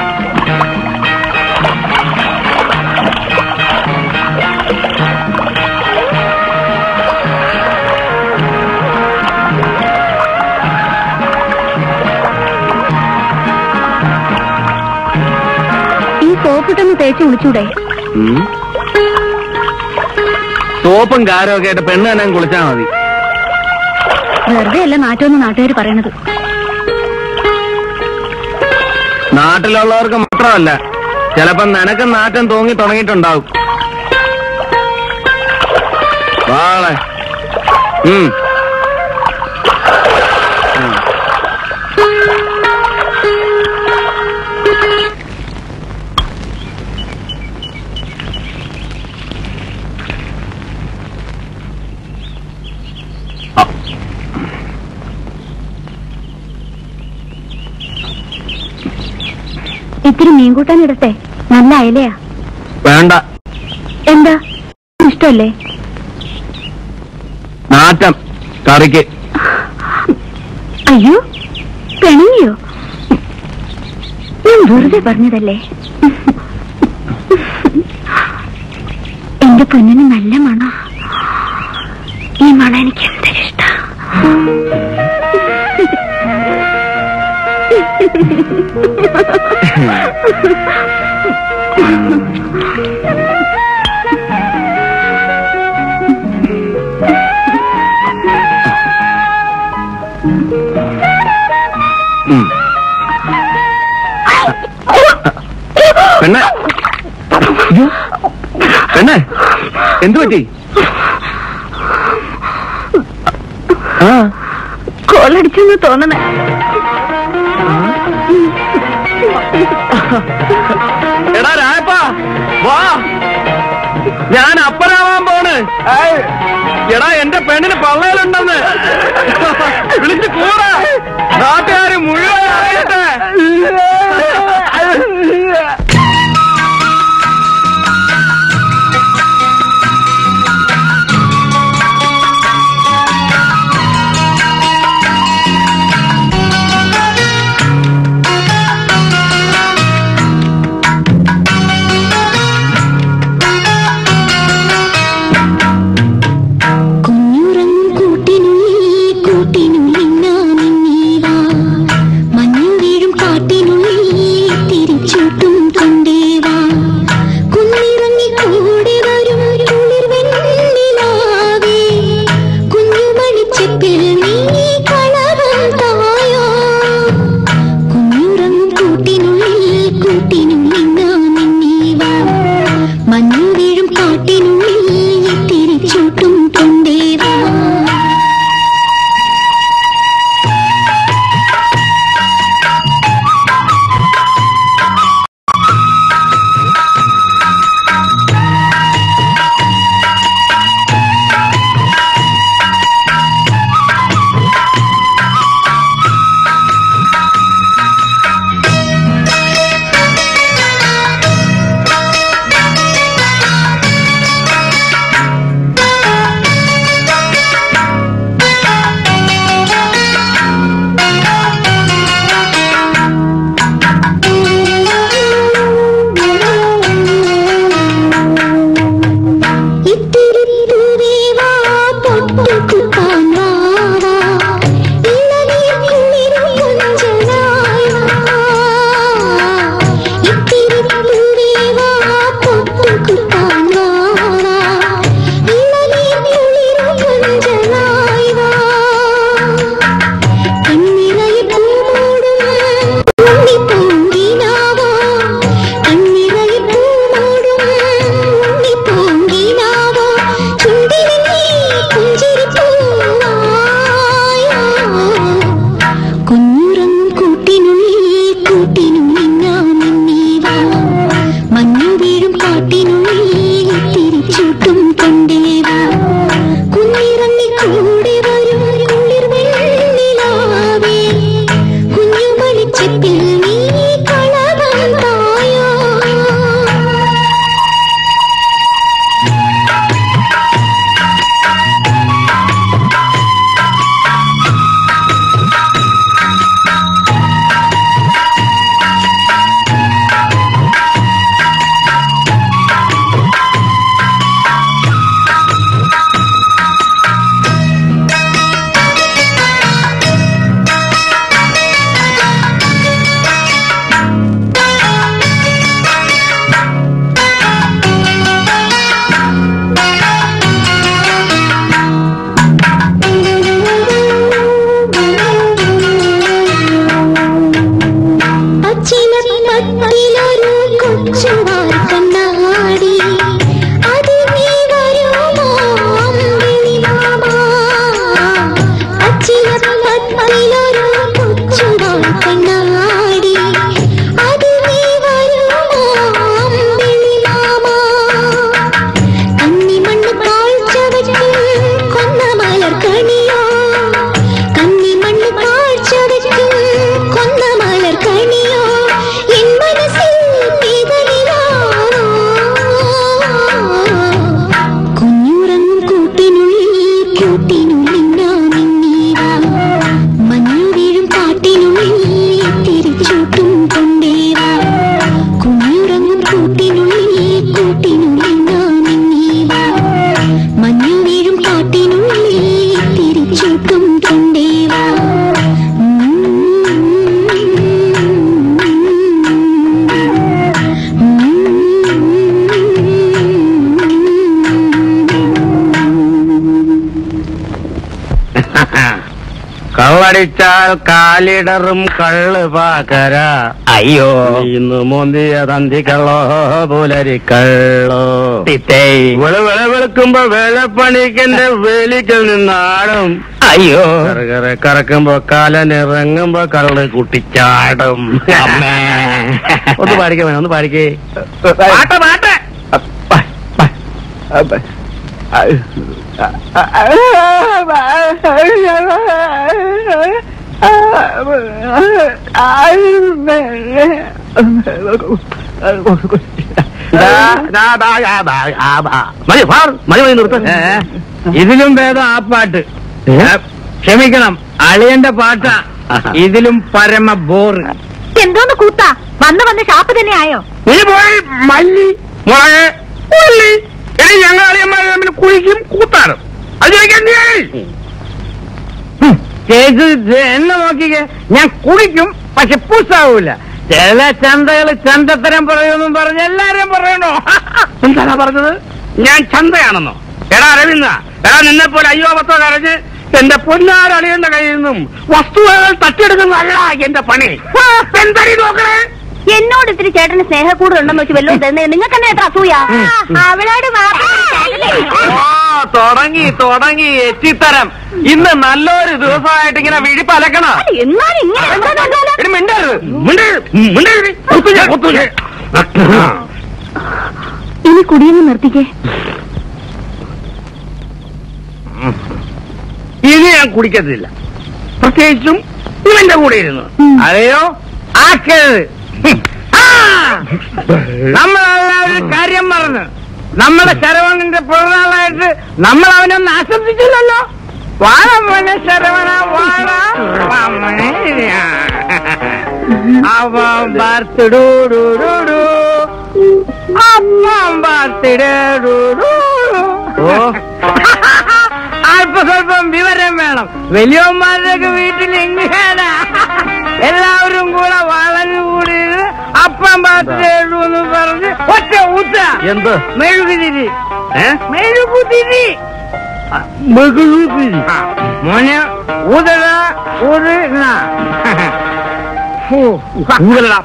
ഈ സോപ്പിട്ടൊന്ന് തേച്ച് കുളിച്ചൂടെ? സോപ്പും കാരവും ഒക്കെ ആയിട്ട് പെണ്ണ് തന്നെ കുളിച്ചാ മതി. വെറുതെ അല്ല നാറ്റമെന്ന് നാട്ടുകാർ പറയണത്. നാട്ടിലുള്ളവർക്ക് മാത്രമല്ല, ചിലപ്പോ നിനക്ക് നാറ്റം തോന്നി തുടങ്ങിയിട്ടുണ്ടാവും. വാളെ. ഉം ഇത്തിരി മീൻകൂട്ടാൻ ഇടട്ടെ? നല്ല അയലയാ. വേണ്ട. എന്താ, ഇഷ്ടല്ലേ? നാറ്റം കറിക്ക്. അയ്യോ, പെണങ്ങിയോ? ഞാൻ വെറുതെ പറഞ്ഞതല്ലേ. എന്റെ പൊന്നിന് നല്ല മണം. ഈ മണം എനിക്ക് എന്തൊരിഷ്ട. പെണ്ണെ, പെണ്ണെ, എന്തു പറ്റി? ആ, കോളടിച്ചെന്ന് തോന്നണേ. എടാ രായപ്പാ, വാ, ഞാൻ അപ്പനാവാൻ പോണ്. എടാ, എന്റെ പെണ്ണിന് പള്ളയിലുണ്ടെന്ന് വിളിച്ച് കൂടാ. നാട്ടുകാര് മുഴുവൻ അറിയട്ടെ. കൂട്ടിനുള്ളിൽ പച്ചിലൊരു കൊച്ചുവാൽ കണ്ണാടി അത് നീ വരുമോ അമ്പിളി മാമ പച്ചിലൊരു കൊച്ചുവാൽ കണ്ണാടി അത് നീ വരുമോ അമ്പിളി മാമ കന്നിമണ്ണ് കാഴ്ച വെച്ച് കൊന്ന മലർക്കണിയോ കന്നിമണ്ണ് കാഴ്ച വെച്ച് കൊന്ന മലർക്കണിയോ എൻ മനസ്സിൽ പെയ്തലിലാണോ കുഞ്ഞുറങ്ങും കൂട്ടിനുള്ളിൽ കൂട്ടിനുള്ളിൽ നാമിന്നീവാ മഞ്ഞു വീഴും കാട്ടിനുള്ളിൽ തിരിച്ചൂട്ടും കൊണ്ടേവാ കുഞ്ഞുറങ്ങും കൂട്ടിനുള്ളിൽ കൂട്ടിനുള്ളിൽ നാമിന്നീവാ മഞ്ഞു വീഴും കാട്ടിനുള്ളിൽ തിരിച്ചൂട്ടും കൊണ്ടേവാ കള്ളടിച്ചാൽ കാലിടറും കള്ള് പാക്കര അയ്യോ ഇന്ന് മോന്തിയ തന്തി കള്ളോ പുലരി കള്ളോ വെളു വെള വെളുക്കുമ്പോ വേലപ്പണിക്കെന്റെ വേലിക്കൽ നിന്നാടും അയ്യോ കറകറെ കറക്കുമ്പോ കാലനിറങ്ങുമ്പോ കള്ള് കുട്ടിച്ചാടും ഒന്ന് പാടിക്കേ ഒന്ന് പാടിക്കേ പാട്ട പാട്ട ഇതിലും ഭേദം ആ പാട്ട് ക്ഷമിക്കണം അളിയന്റെ പാട്ട ഇതിലും പരമ ബോർ എന്തോന്ന് കൂത്താ വന്ന് വന്ന് ഷാപ്പ് തന്നെ ആയോ നീ പോയി മല്ലി മുളക് ഉള്ളി ഇനി ഞങ്ങൾ അളിയന്മാർ തമ്മിൽ കുഴിക്കും കൂത്താറും അത് ചോദിക്കാൻ ചേച്ചി എന്നെ നോക്കിക്കേ ഞാൻ കുടിക്കും പക്ഷെ പൂസാവൂല ചില ചന്തകള് ചന്തത്തരം പറയുമെന്നും പറഞ്ഞ് എല്ലാരും പറയണോ എന്താണാ പറഞ്ഞത് ഞാൻ ചന്തയാണെന്നോ എടാ അരവിന്ദ എടാ നിന്നെ പോലെ അയ്യോ പത്തോ കരഞ്ഞ് എന്റെ പൊന്നാരളിയന്റെ കയ്യിൽ നിന്നും വസ്തുവകൾ തട്ടിയെടുക്കുന്നതല്ല എന്റെ പണി എന്താ നോക്കണേ എന്നോട് ഇത്തിരി ചേട്ടന് സ്നേഹക്കൂടുതൽ ഉണ്ടെന്ന് വെച്ച് വല്ലതും തന്നെ നിങ്ങൾക്ക് തന്നെ എത്ര അസൂയ അവളോട് തുടങ്ങി തുടങ്ങി എച്ചിത്തരം ഇന്ന് നല്ലൊരു ദിവസമായിട്ട് ഇങ്ങനെ വിഴിപ്പലക്കണ എന്നാലും ഇനി കുടിയെന്ന് നിർത്തിക്കേ ഇനി ഞാൻ കുടിക്കത്തില്ല പ്രത്യേകിച്ചും ഇവന്റെ കൂടെ ഇരുന്നു അതെയോ ആക്കരുത് നമ്മളെല്ലാവരും കാര്യം മറന്ന് നമ്മുടെ ശരവണന്റെ പിറന്നാളായിട്ട് നമ്മൾ അവനൊന്ന് ആശംസിച്ചില്ലല്ലോ വാഴ പോലെ ശരവണ വാഴ അവൻ ബർത്ത്ഡൂഡൂഡൂ അപ്പം ബർത്ത്ഡേഡൂഡൂ അല്പ സ്വല്പം വിവരം വേണം വലിയവന്മാരുടെയൊക്കെ വീട്ടിൽ എങ്ങനെയാണ് എല്ലാവരും കൂടെ വളഞ്ഞു കൂടി അപ്പം ബർത്ത്ഡേഡു എന്ന് പറഞ്ഞ് ഒറ്റ ഊച്ച എന്ത് മെഴുകുതിരി മെഴുകുതിരി മെഴുകുതിരി മോനെ ഊതട ഊതട ഊതട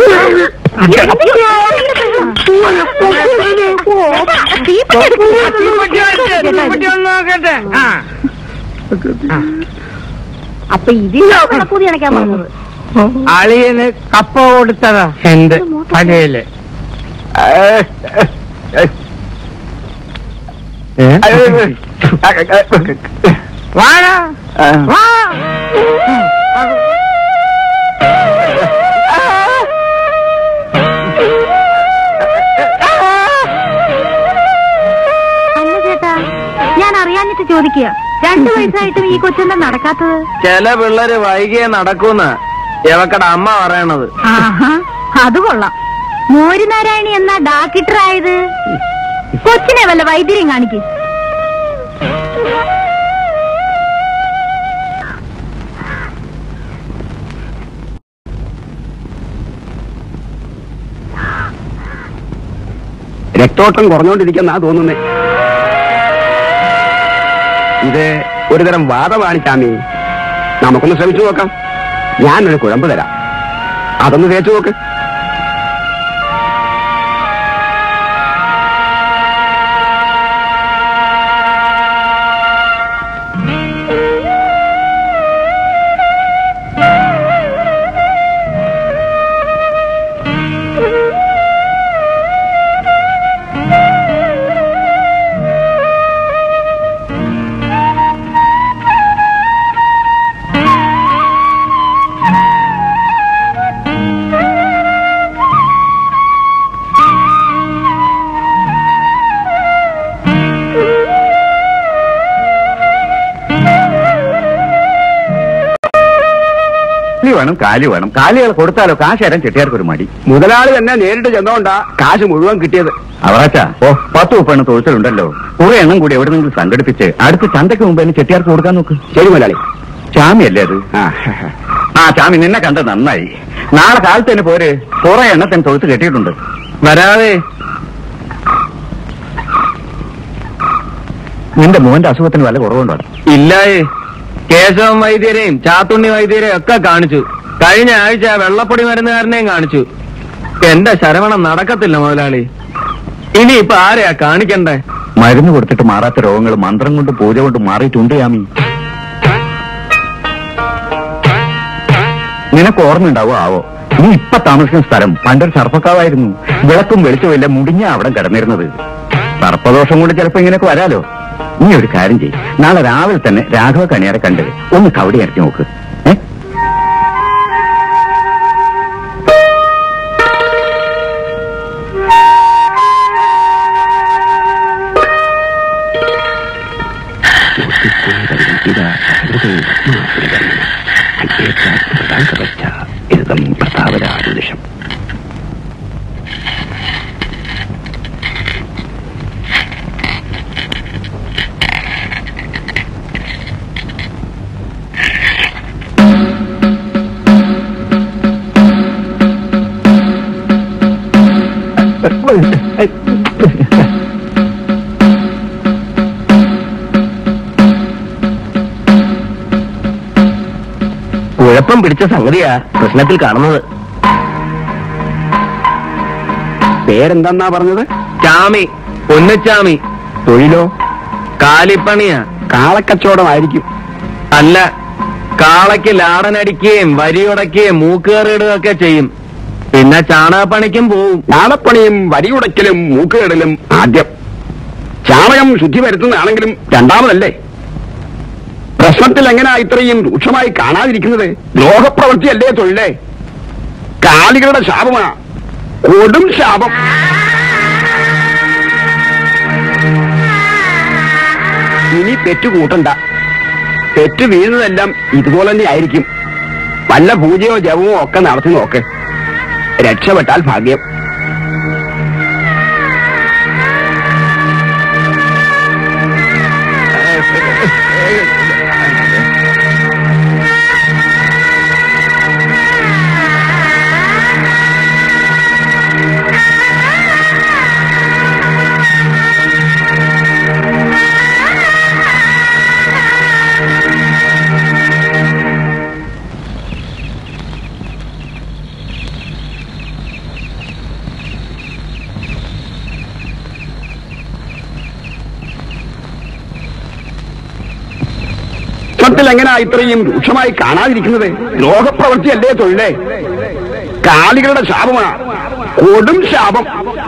നോക്കട്ടെ അപ്പൊ ഇതിലോ കൂതി അണയ്ക്കാൻ പറഞ്ഞത് അളിയന് കപ്പ കൊടുത്തതാ എന്റെ പകയില് വാഴ വാ ഞാൻ അറിയാഞ്ഞിട്ട് ചോദിക്കുക രണ്ടു വയസ്സായിട്ടും ഈ കൊച്ചെന്താ നടക്കാത്തത് ചില പിള്ളേര് വൈകിയേ നടക്കൂന്ന് എവക്കട അമ്മ പറയണത് ആഹാ അത് കൊള്ളാം മോരുനാരായണി എന്നാ ഡാക്ടറായത് കൊച്ചിനെ വല്ല വൈദ്യം കാണിക്ക് രക്തോട്ടം കുറഞ്ഞുകൊണ്ടിരിക്കുന്ന തോന്നുന്നേ ഇത് ഒരുതരം വാദമാണ് ചാമി നമുക്കൊന്ന് ശ്രമിച്ചു നോക്കാം ഞാനൊരു കുഴമ്പ് തരാം അതൊന്ന് തേച്ചു നോക്ക് വേണം, കാലി വേണം. കാലികൾ കൊടുത്താലോ കാശ് തരാൻ ചെട്ടിയാർക്ക് ഒരു മടി. മുതലാളി തന്നെ നേരിട്ട് ചെന്നോണ്ടാ കാശ് മുഴുവൻ കിട്ടിയത്. അവറാച്ചാ, ഓ പത്ത് മുപ്പെണ്ണം തൊഴുത്തലുണ്ടല്ലോ, കുറെ എണ്ണം കൂടി എവിടെന്നെങ്കിലും സംഘടിപ്പിച്ച് അടുത്ത ചന്തയ്ക്ക് മുമ്പ് തന്നെ ചെട്ടിയാർക്ക് കൊടുക്കാൻ നോക്ക്. ശരി മുതലാളി. ചാമിയല്ലേ അത്? ആ ചാമി, നിന്നെ കണ്ടത് നന്നായി. നാളെ കാലത്ത് തന്നെ പോര്, കുറെ എണ്ണത്തിന് തൊഴുത്ത് കെട്ടിയിട്ടുണ്ട്. വരാതെ. നിന്റെ മോന്റെ അസുഖത്തിന് വല്ല കുറവുണ്ടോ? ഇല്ലായേ. കേശവൻ വൈദ്യരെയും ചാത്തുണ്ണി വൈദ്യരെയും ഒക്കെ കാണിച്ചു. കഴിഞ്ഞ ആഴ്ച വെള്ളപ്പൊടി മരുന്നുകാരനെയും കാണിച്ചു. എന്റെ ശരവണം നടക്കത്തില്ല മുതലാളി. ഇനി ഇപ്പൊ ആരെയാ കാണിക്കണ്ടേ? മരുന്ന് കൊടുത്തിട്ട് മാറാത്ത രോഗങ്ങൾ മന്ത്രം കൊണ്ട് പൂജ കൊണ്ട് മാറിയിട്ടുണ്ട് യാമി. നിനക്ക് ഓർമ്മയുണ്ടാവോ ആവോ, നീ ഇപ്പൊ താമസിക്കുന്ന സ്ഥലം പണ്ടൊരു സർപ്പക്കാവായിരുന്നു. വിളക്കും വെളിച്ചമില്ല, മുടിഞ്ഞ അവിടെ കിടന്നിരുന്നത്. സർപ്പദോഷം കൊണ്ട് ചിലപ്പോ ഇങ്ങനെയൊക്കെ വരാലോ. നീ ഒരു കാര്യം ചെയ്യും, നാളെ രാവിലെ തന്നെ രാഘവ കണിയാരെ കണ്ട് ഒന്ന് കവടി ഇറക്കി നോക്ക്. ഏ പ്രതാപരാജുഷം കുഴപ്പം പിടിച്ച സംഗതിയാ പ്രശ്നത്തിൽ കാണുന്നത്. പേരെന്താ പറഞ്ഞത്? ചാമി, പൊന്നുച്ചാമി. തൊഴിലോ? കാലിപ്പണിയാ. കാളക്കച്ചവടമായിരിക്കും. അല്ല, കാളയ്ക്ക് ലാടനടിക്കുകയും വരിയുടയ്ക്കുകയും മൂക്കേറിടുകയൊക്കെ ചെയ്യും. പിന്നെ ചാണകപ്പണിക്കും പോവും. ചാണകപ്പണിയും വരിയുടയ്ക്കലും മൂക്കേറിടലും ആദ്യം. ചാണകം ശുദ്ധി വരുത്തുന്നതാണെങ്കിലും രണ്ടാമതല്ലേ. പ്രശ്നത്തിൽ എങ്ങനെയാ ഇത്രയും രൂക്ഷമായി കാണാതിരിക്കുന്നത്? ദ്രോഹപ്രവൃത്തിയല്ലേ തൊഴിലേ? കാലികളുടെ ശാപമാ, കൊടും ശാപം. ഇനി പെറ്റു കൂട്ടണ്ട. പെറ്റു വീഴുന്നതെല്ലാം ഇതുപോലെ തന്നെ ആയിരിക്കും. വല്ല പൂജയോ ജപമോ ഒക്കെ നടത്തി നോക്ക്. രക്ഷപ്പെട്ടാൽ ഭാഗ്യം. ത്തിൽ എങ്ങനെയാ ഇത്രയും രൂക്ഷമായി കാണാതിരിക്കുന്നത്? ദ്രോഹപ്രവൃത്തിയല്ലേ തൊഴിലേ? കാലികളുടെ ശാപമാ, കൊടും ശാപം.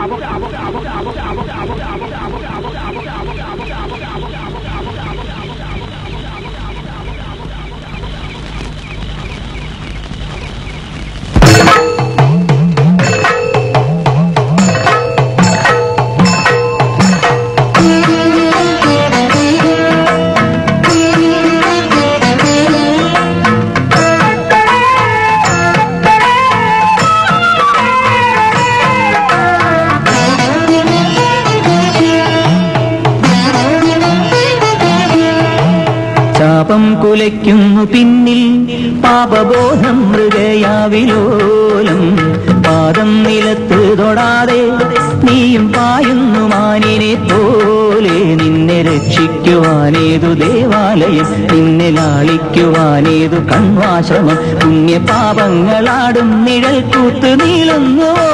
പാപം കുലയ്ക്കുന്നു പിന്നിൽ പാപബോധം മൃഗയാവിലോലം. പാദം നിലത്ത് തൊടാതെ നീയും പായുന്നു മാനിനെ പോലെ. നിന്നെ രക്ഷിക്കുവാനേതു ദേവാലയം, നിന്നെ ലാളിക്കുവാനേതു കൺവാശ്രമം. പുണ്യപാപങ്ങളാടും നിഴൽ കൂത്ത് നീളുന്നുവോ?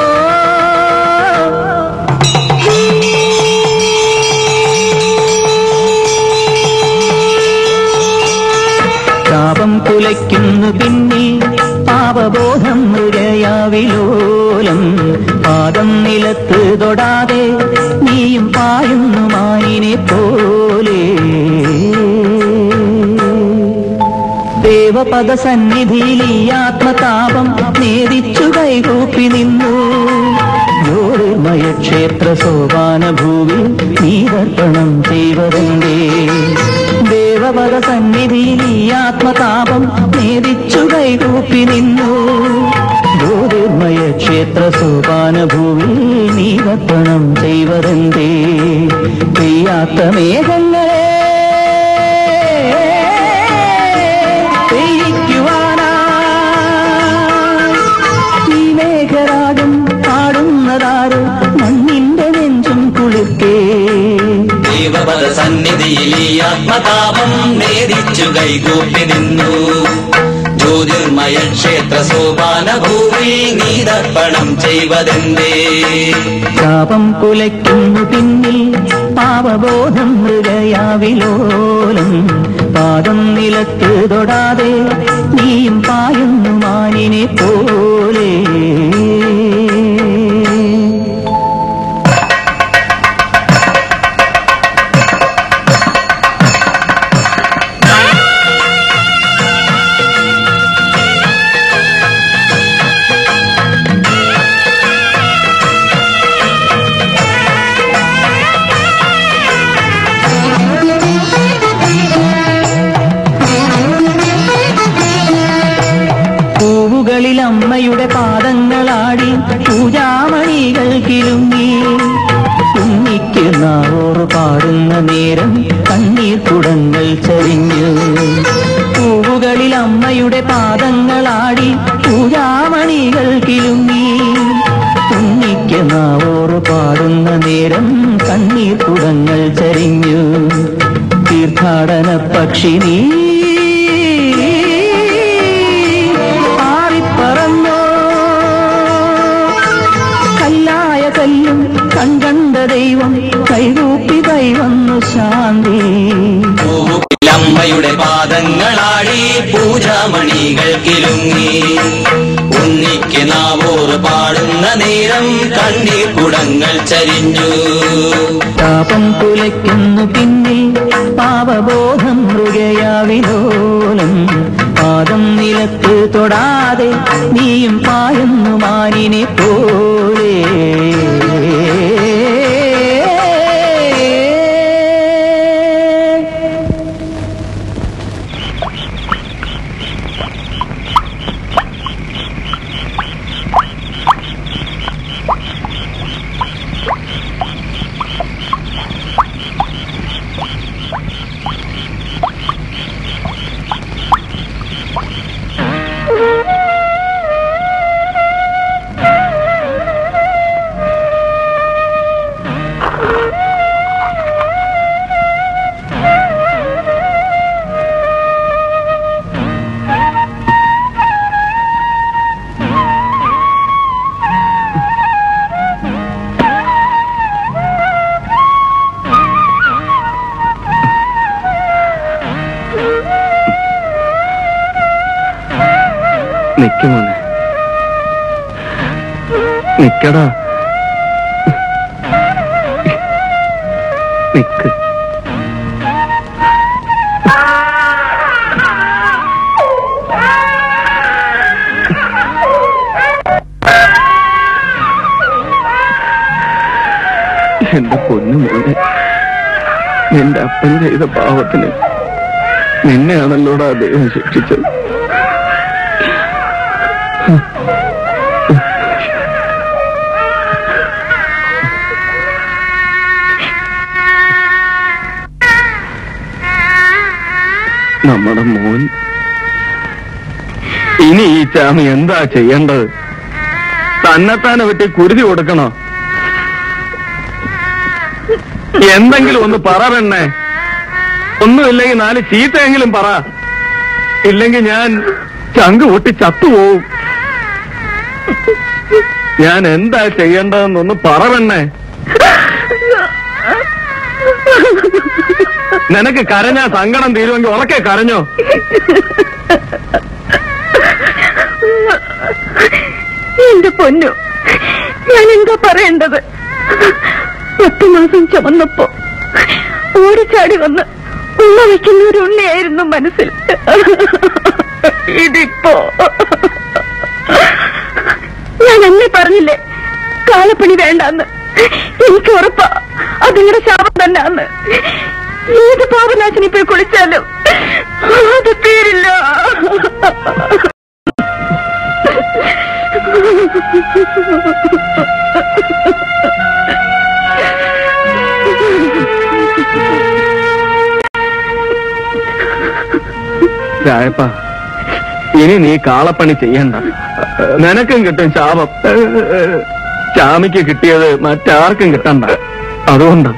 പാപം കുലയ്ക്കുന്നു പിന്നിൽ പാപബോധം മൃഗയാവിലോലം. പാദം നിലത്ത് തൊടാതെ നീയും പായുന്നു മാനിനെ പോലെ. ദേവപദ സന്നിധിയിൽ ഈ ആത്മതാപം നേദിച്ചു കൈകൂപ്പി നിന്നു. ജ്യോതിർമയ ക്ഷേത്ര സോപാന ഭൂവിൽ നീതർപ്പണം ചെയ്വതെന്തേ? ദേവപദ സന്നിധിയിൽ ഈ ആത്മതാപം നേദിച്ചു കൈകൂപ്പി കൈകൂപ്പി നിന്നു. ജ്യോതിർമയ ക്ഷേത്ര സോപാനഭൂമി നീതർപ്പണം ചെയ്വതെന്തേ? പെയ്യാത്ത മേഘങ്ങളെ പെയ്യിക്കുവാനാ ഈ മേഘരാഗം പാടുന്നതാരോ മണ്ണിന്റെ നെഞ്ചും കുളിർക്കേ. ദേവപദ സന്നിധിയിൽ ഈ ആത്മതാപം നേദിച്ചു കൈകൂപ്പി നിന്നു. ജ്യോതിർമയ ക്ഷേത്ര സോപാനഭൂമി നീതർപ്പണം ചെയ്വതെന്തേ? ശാപം കുലയ്ക്കുന്നു പിന്നിൽ പാവബോധം മൃഗയാവിലോലം. പാദം നിലത്ത് തൊടാതെ നീയും പായുന്നു മാനിനെ പോലെ. അമ്മയുടെ പാദങ്ങളാടി പൂജാമണികൾ കിലുങ്ങി. കുഞ്ഞിക്ക് നാവോറ് പാടുന്ന നേരം കണ്ണീർ കുടങ്ങൾ ചരിഞ്ഞു. പൂവുകളിൽ അമ്മയുടെ പാദങ്ങളാടി പൂജാമണികൾ കിലുങ്ങി. കുഞ്ഞിക്ക് നാവോറ് പാടുന്ന നേരം കണ്ണീർ കുടങ്ങൾ ചരിഞ്ഞു. തീർത്ഥാടന പക്ഷി നീ കല്ലും കണ്ട ദൈവം കൈകൂപ്പി കൈവന്നു ശാന്തി. അമ്മയുടെ പാദങ്ങളാടി പൂജാമണികൾ കിലുങ്ങി. ഉണ്ണിക്ക് നാവോറ് പാടുന്ന നേരം കണ്ണീർ കുടങ്ങൾ ചരിഞ്ഞു. താപം കുലയ്ക്കുന്നു പിന്നിൽ പാവബോധം മൃഗയാവിലോലം. പാദം നിലത്ത് തൊടാതെ നീയും പായുന്നു മാനിനെ പോലെ. നിക്കുമോനെ, നിക്കടാ, നിക്ക്. എന്റെ പൊന്നു മോനെ, നിന്റെ അപ്പൻ ചെയ്ത പാവത്തിന് നിന്നെയാണല്ലോടാ ദൈവം ശിക്ഷിച്ചത്. നമ്മുടെ മോൻ ഇനി ഈ ചാമി എന്താ ചെയ്യേണ്ടത്? തന്നെത്താനെ പറ്റി കുരുതി കൊടുക്കണോ? എന്തെങ്കിലും ഒന്ന് പറ പെണ്ണേ. ഒന്നുമില്ലെങ്കിൽ നാല് ചീത്തയെങ്കിലും പറ. ഇല്ലെങ്കിൽ ഞാൻ ചങ്ക് പൊട്ടി ചത്തുപോവും. ഞാൻ എന്താ ചെയ്യേണ്ടതെന്നൊന്ന് പറ പെണ്ണേ. നിനക്ക് കരഞ്ഞാ സങ്കടം തീരുമെങ്കിൽ ഉറക്കെ കരഞ്ഞോ? എന്റെ പൊന്നു, ഞാൻ എന്താ പറയേണ്ടത്? പത്തു മാസം ചുമന്നപ്പോ ഓടിച്ചാടി വന്ന് ഉമ്മ വയ്ക്കുന്ന ഒരു ഉണ്ണിയായിരുന്നു മനസ്സിൽ. ഇതിപ്പോ ഞാൻ അന്നേ പറഞ്ഞില്ലേ കാലപ്പണി വേണ്ടാന്ന്. എനിക്ക് ഉറപ്പാ അതിങ്ങനെ ശാപം തന്നെയാന്ന്. ഏത് പാപനാശിനി പോയി കുളിച്ചാലും അത് തീരില്ല. രായപ്പ, ഇനി നീ കാളപ്പണി ചെയ്യണ്ട. നിനക്കും കിട്ടും ശാപം. ചാമിക്ക് കിട്ടിയത് മറ്റാർക്കും കിട്ടണ്ട. അതുകൊണ്ടാ.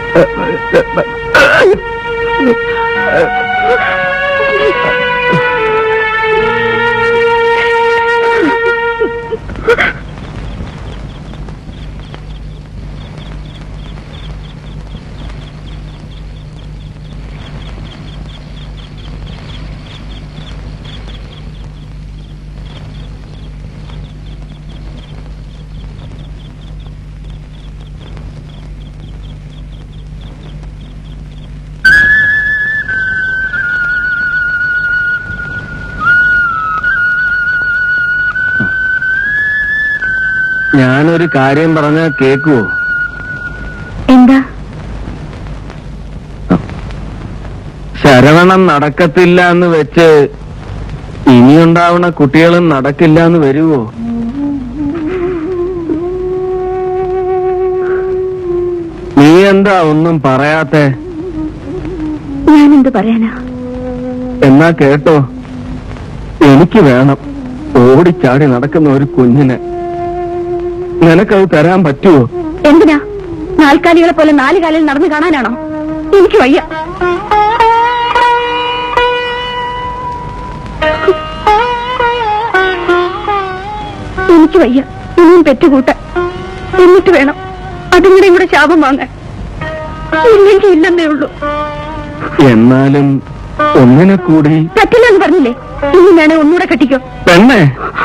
ഞാനൊരു കാര്യം പറഞ്ഞാൽ കേക്കുവോ? എന്താ? ശരവണം നടക്കത്തില്ല എന്ന് വെച്ച് ഇനിയുണ്ടാവുന്ന കുട്ടികളും നടക്കില്ല എന്ന് വരുവോ? നീ എന്താ ഒന്നും പറയാത്തെ? ഞാനെന്ത് പറയാനാ? എന്നാ കേട്ടോ, എനിക്ക് വേണം ഓടിച്ചാടി നടക്കുന്ന ഒരു കുഞ്ഞിനെ. നിനക്കത് തരാൻ പറ്റുമോ? എന്തിനാ? നാൽക്കാലികളെ പോലെ നാല് കാലിൽ നടന്നു കാണാനാണോ? എനിക്ക് വയ്യ. എനിക്ക് വയ്യ ഇനിയും പെറ്റുകൂട്ടാൻ. എന്നിട്ട് വേണം അതിങ്ങനെ ഇവിടെ ശാപം വാങ്ങാൻ. ഇല്ലെങ്കിൽ ഇല്ലെന്നേ ഉള്ളൂ. എന്നാലും ഒന്നിനെ കൂടി പറ്റില്ലെന്ന് പറഞ്ഞില്ലേ? ഇനി വേണേ ഒന്നുകൂടെ കെട്ടിക്കോ. പെണ്ണേ,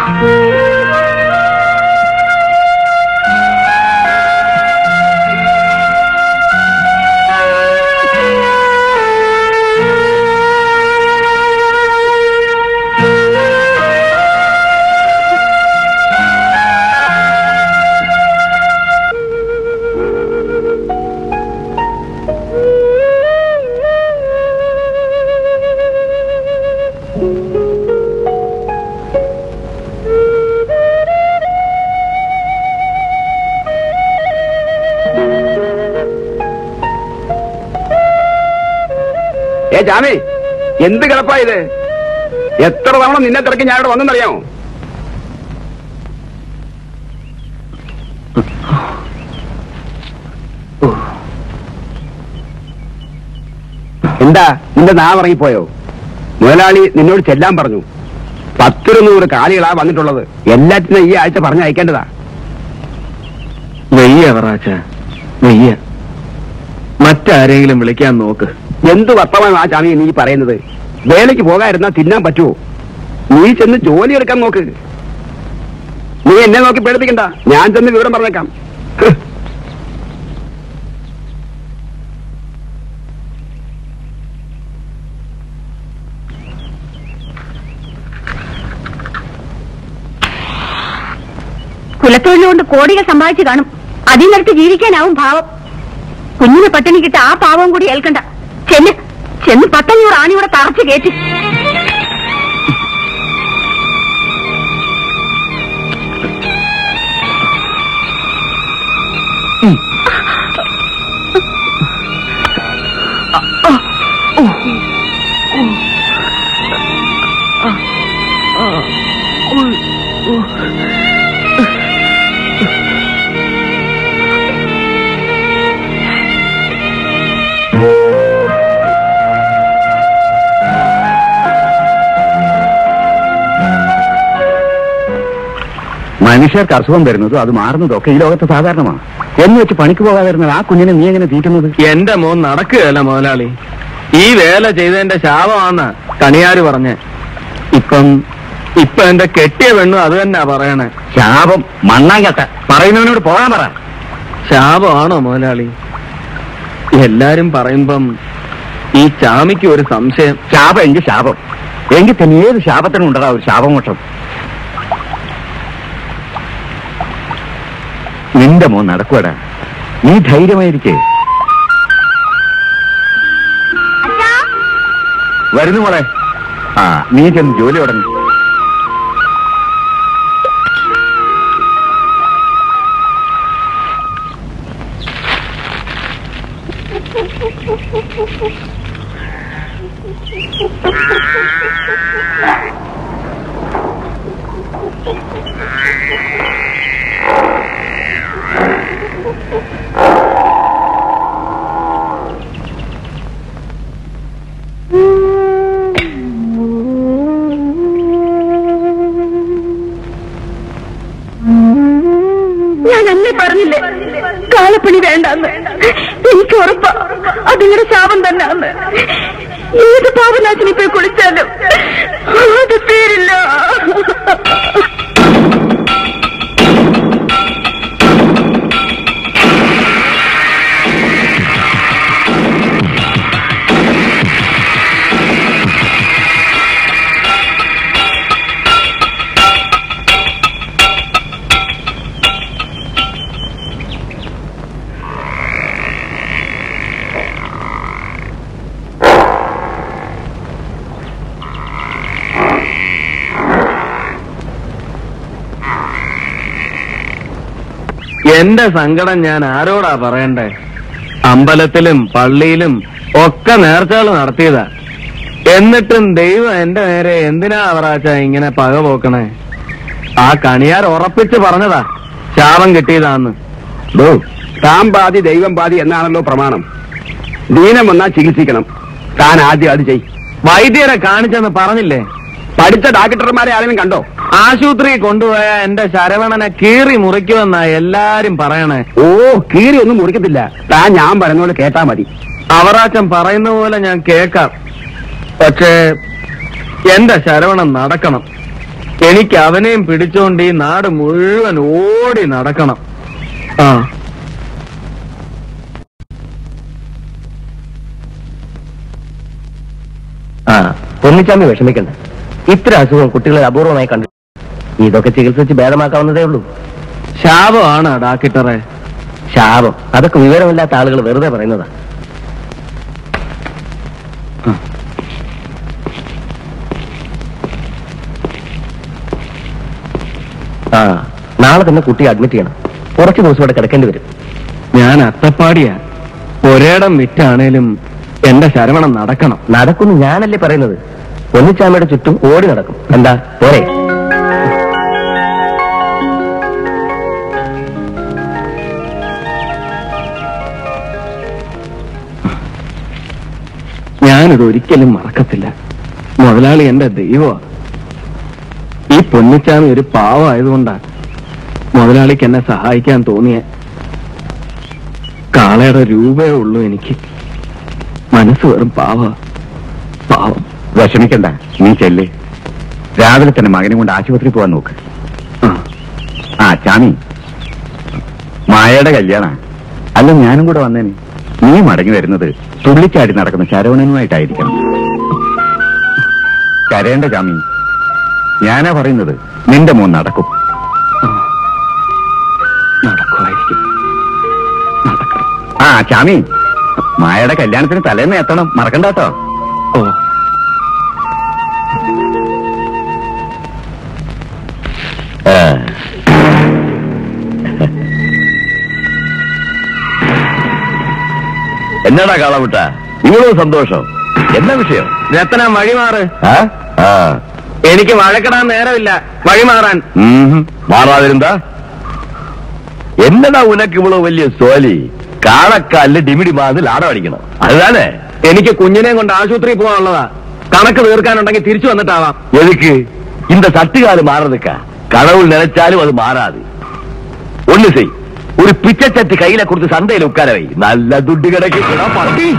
ഏ ജാമി, എന്ത് കിടപ്പാ ഇത്? എത്ര തവണ നിന്നെ തിരക്കി ഞാൻ ഇവിടെ വന്നെന്നറിയാമോ? എന്താ നിന്റെ നാവിറങ്ങിപ്പോയോ? മുതലാളി നിന്നോട് ചെല്ലാൻ പറഞ്ഞു. പത്തിരുന്നൂറ് കാലികളാ വന്നിട്ടുള്ളത്. എല്ലാറ്റിനും ഈ ആഴ്ച പറഞ്ഞ് അയക്കേണ്ടതാ. വെയ്യ വറാച്ച, വെയ്യ. മറ്റാരെങ്കിലും വിളിക്കാൻ നോക്ക്. എന്ത് വർത്തമാനം ആ ചാമി നീ പറയുന്നത്? വേലയ്ക്ക് പോകാതിരുന്നാ തിന്നാൻ പറ്റുമോ? നീ ചെന്ന് ജോലി എടുക്കാൻ നോക്ക്. നീ എന്നെ നോക്കി പേടിപ്പിക്കണ്ട, ഞാൻ ചെന്ന് വിവരം പറഞ്ഞേക്കാം. കുലത്തൊഴിലുകൊണ്ട് കോടികൾ സമ്പാദിച്ചു കാണും. അതിൽ നിന്നെടുത്ത് ജീവിക്കാനാവും ഭാവം. കുഞ്ഞിനെ പട്ടിണി കിട്ട ആ പാവം കൂടി ഏൽക്കണ്ട. ചെന്ന് ചെന്ന് പത്തഞ്ഞൂറ് ആണിയുടെ തറച്ച് കയറ്റി. മനുഷ്യർക്ക് അസുഖം വരുന്നതും അത് മാറുന്നതൊക്കെ ഈ ലോകത്ത് സാധാരണമാണ്. എന്ന് വെച്ച് പണിക്ക് പോകാതിരുന്നത് ആ കുഞ്ഞിനെ നീ എങ്ങനെ തീറ്റുന്നത്? എന്റെ മോൻ നടക്കുകയല്ല മുതലാളി. ഈ വേല ചെയ്തതിന്റെ ശാപമാണെന്നാ കണിയാര് പറഞ്ഞേ. ഇപ്പം ഇപ്പൊ എന്റെ കെട്ടിയ പെണ്ണും അത് തന്നെയാ പറയണേ. ശാപം മണ്ണാങ്കട്ട. പറയുന്നവനോട് പോകാൻ പറ. ശാപമാണോ മുതലാളി? എല്ലാരും പറയുമ്പം ഈ ചാമിക്ക് ഒരു സംശയം. ശാപം എങ്കിൽ ശാപം. എങ്കിൽ തന്നെ ഏത് ശാപത്തിനും ഉണ്ടടാ ഒരു ശാപമോക്ഷം. നിന്റെ മോൻ നടക്കുവടാ. നീ ധൈര്യമായിരിക്കേ. വരുന്നു മോളെ. ആ നീ ചെന്ന് ജോലി തുടങ്ങി. ഞാൻ അന്നേ പറഞ്ഞില്ലേ കാലപ്പണി വേണ്ടെന്ന്. എനിക്ക് ഉറപ്പാ അതിങ്ങളുടെ ശാപം തന്നെ അന്ന്. ഏത് പാപനാശിനി പോയി കുളിച്ചാലും അത് തീരില്ല. എന്റെ സങ്കടം ഞാൻ ആരോടാ പറയണ്ടേ? അമ്പലത്തിലും പള്ളിയിലും ഒക്കെ നേർച്ചകൾ നടത്തിയതാ. എന്നിട്ടും ദൈവം എന്റെ നേരെ എന്തിനാ അവറാച്ച ഇങ്ങനെ പക പോക്കണേ? ആ കണിയാർ ഉറപ്പിച്ച് പറഞ്ഞതാ ശാപം കിട്ടിയതാന്ന്. താൻ പാതി ദൈവം പാതി എന്നാണല്ലോ പ്രമാണം. ദീനം വന്നാ ചികിത്സിക്കണം. താൻ ആദ്യം അത് ചെയ്. വൈദ്യരെ കാണിച്ചെന്ന് പറഞ്ഞില്ലേ? പഠിച്ച ഡോക്ടർമാരെ ആരെങ്കിലും കണ്ടോ? ആശുപത്രി കൊണ്ടുപോയ എന്റെ ശരവണനെ കീറി മുറിക്കുമെന്നാ എല്ലാരും പറയണേ. ഓ, കീറി ഒന്നും മുറിക്കത്തില്ല. താൻ ഞാൻ പറയുന്നപോലെ കേട്ടാ മതി. അവറാച്ചൻ പറയുന്ന പോലെ ഞാൻ കേക്കാം. പക്ഷേ എന്റെ ശരവണൻ നടക്കണം. എനിക്ക് അവനെയും പിടിച്ചോണ്ട് ഈ നാട് മുഴുവൻ ഓടി നടക്കണം. ആ ആ പൊന്നിച്ചാമി വിഷമിക്കണ്ട. ഇത്ര അസുഖം കുട്ടികളെ അപൂർവമായി കണ്ടു. ഇതൊക്കെ ചികിത്സിച്ച് ഭേദമാക്കാവുന്നതേ ഉള്ളൂ. ശാപമാണ് ഡാക്ടറെ. ശാപം അതൊക്കെ വിവരമില്ലാത്ത ആളുകൾ വെറുതെ പറയുന്നതാ. ആ നാളെ തന്നെ കുട്ടിയെ അഡ്മിറ്റ് ചെയ്യണം. കുറച്ച് ദിവസം ഇവിടെ കിടക്കേണ്ടി വരും. ഞാൻ അത്തപ്പാടിയാ. ഒരേടം വിറ്റാണേലും എന്റെ ശരവണം നടക്കണം. നടക്കുന്നു ഞാനല്ലേ പറയുന്നത്. പൊന്നിച്ചാമയുടെ ചുറ്റും ഓടി നടക്കും. എന്താ പോരെ? ഞാനിത് ഒരിക്കലും മറക്കത്തില്ല. മുതലാളി എന്റെ ദൈവമാ. ഈ പൊന്നിച്ചാമി ഒരു പാവമായതുകൊണ്ടാ മുതലാളിക്ക് എന്നെ സഹായിക്കാൻ തോന്നിയ. കാളയുടെ രൂപയേ ഉള്ളൂ എനിക്ക്. മനസ്സ് വെറും പാവ പാവം. വിഷമിക്കണ്ട, നീ ചെല്ല്. രാവിലെ തന്നെ മകനെ കൊണ്ട് ആശുപത്രി പോവാൻ നോക്ക്. ആ ചാമി, മായയുടെ കല്യാണ അല്ല ഞാനും കൂടെ വന്നേനെ. നീ മടങ്ങി വരുന്നത് തുള്ളിച്ചാടി നടക്കുന്ന ശരവണനുമായിട്ടായിരിക്കണം. കരയേണ്ട ചാമി, ഞാനാ പറയുന്നത്. നിന്റെ മോൻ നടക്കും. നടക്കുമായിരിക്കും. നടക്കണം. ആ ചാമി, മായയുടെ കല്യാണത്തിന് തലേന്ന് എത്തണം, മറക്കണ്ട കേട്ടോ. ഓ എന്നാടാ കാളവിട്ട ഇവളോ സന്തോഷം? എന്നാ വിഷയം? രത്തന വഴിമാറ്. ആ എനിക്ക് വഴക്കിടാൻ നേരമില്ല. വഴിമാറാൻ. മാറാതിരുന്നാ എന്നടാ ഉനക്ക് ഇവളോ വലിയ സോലി? കാളക്കാലില് ഡിമിഡി മാതിൽ ആടം അടിക്കണം. അതുതാനേ എനിക്ക് കുഞ്ഞിനെയും കൊണ്ട് ആശുപത്രി പോകാനുള്ളതാ. കണക്ക് തീർക്കാനുണ്ടെങ്കിൽ തിരിച്ചു വന്നിട്ടാവാം. എതുക്ക് இந்த சட்டுகாலு மாறதுக்கா? கடவுள் நினைச்சாலும் அது மாறாது. ஒண்ணு செய், ஒரு பிச்சைச்சட்டு கையில கொடுத்து சந்தையில உட்கார வை. நல்ல துட்டு கிடைக்கும். பட்டி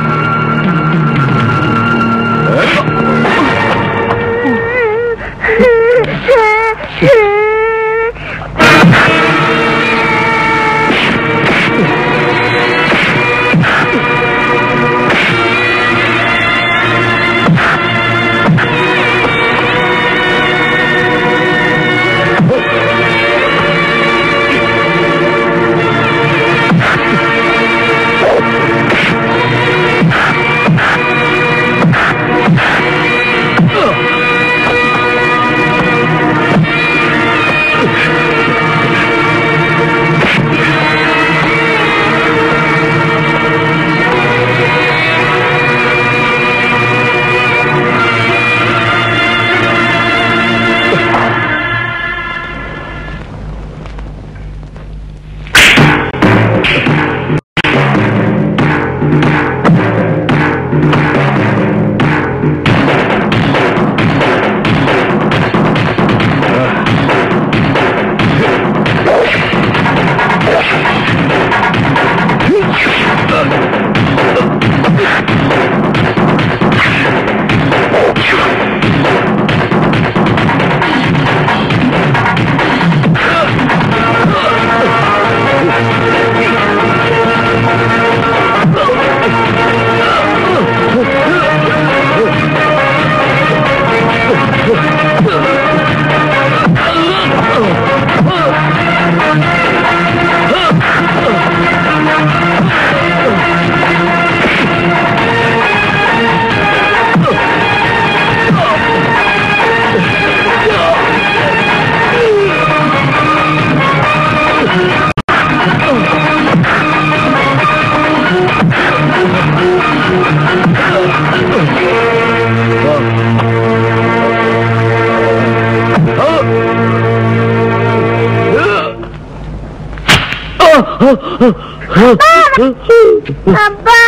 അപ്പാ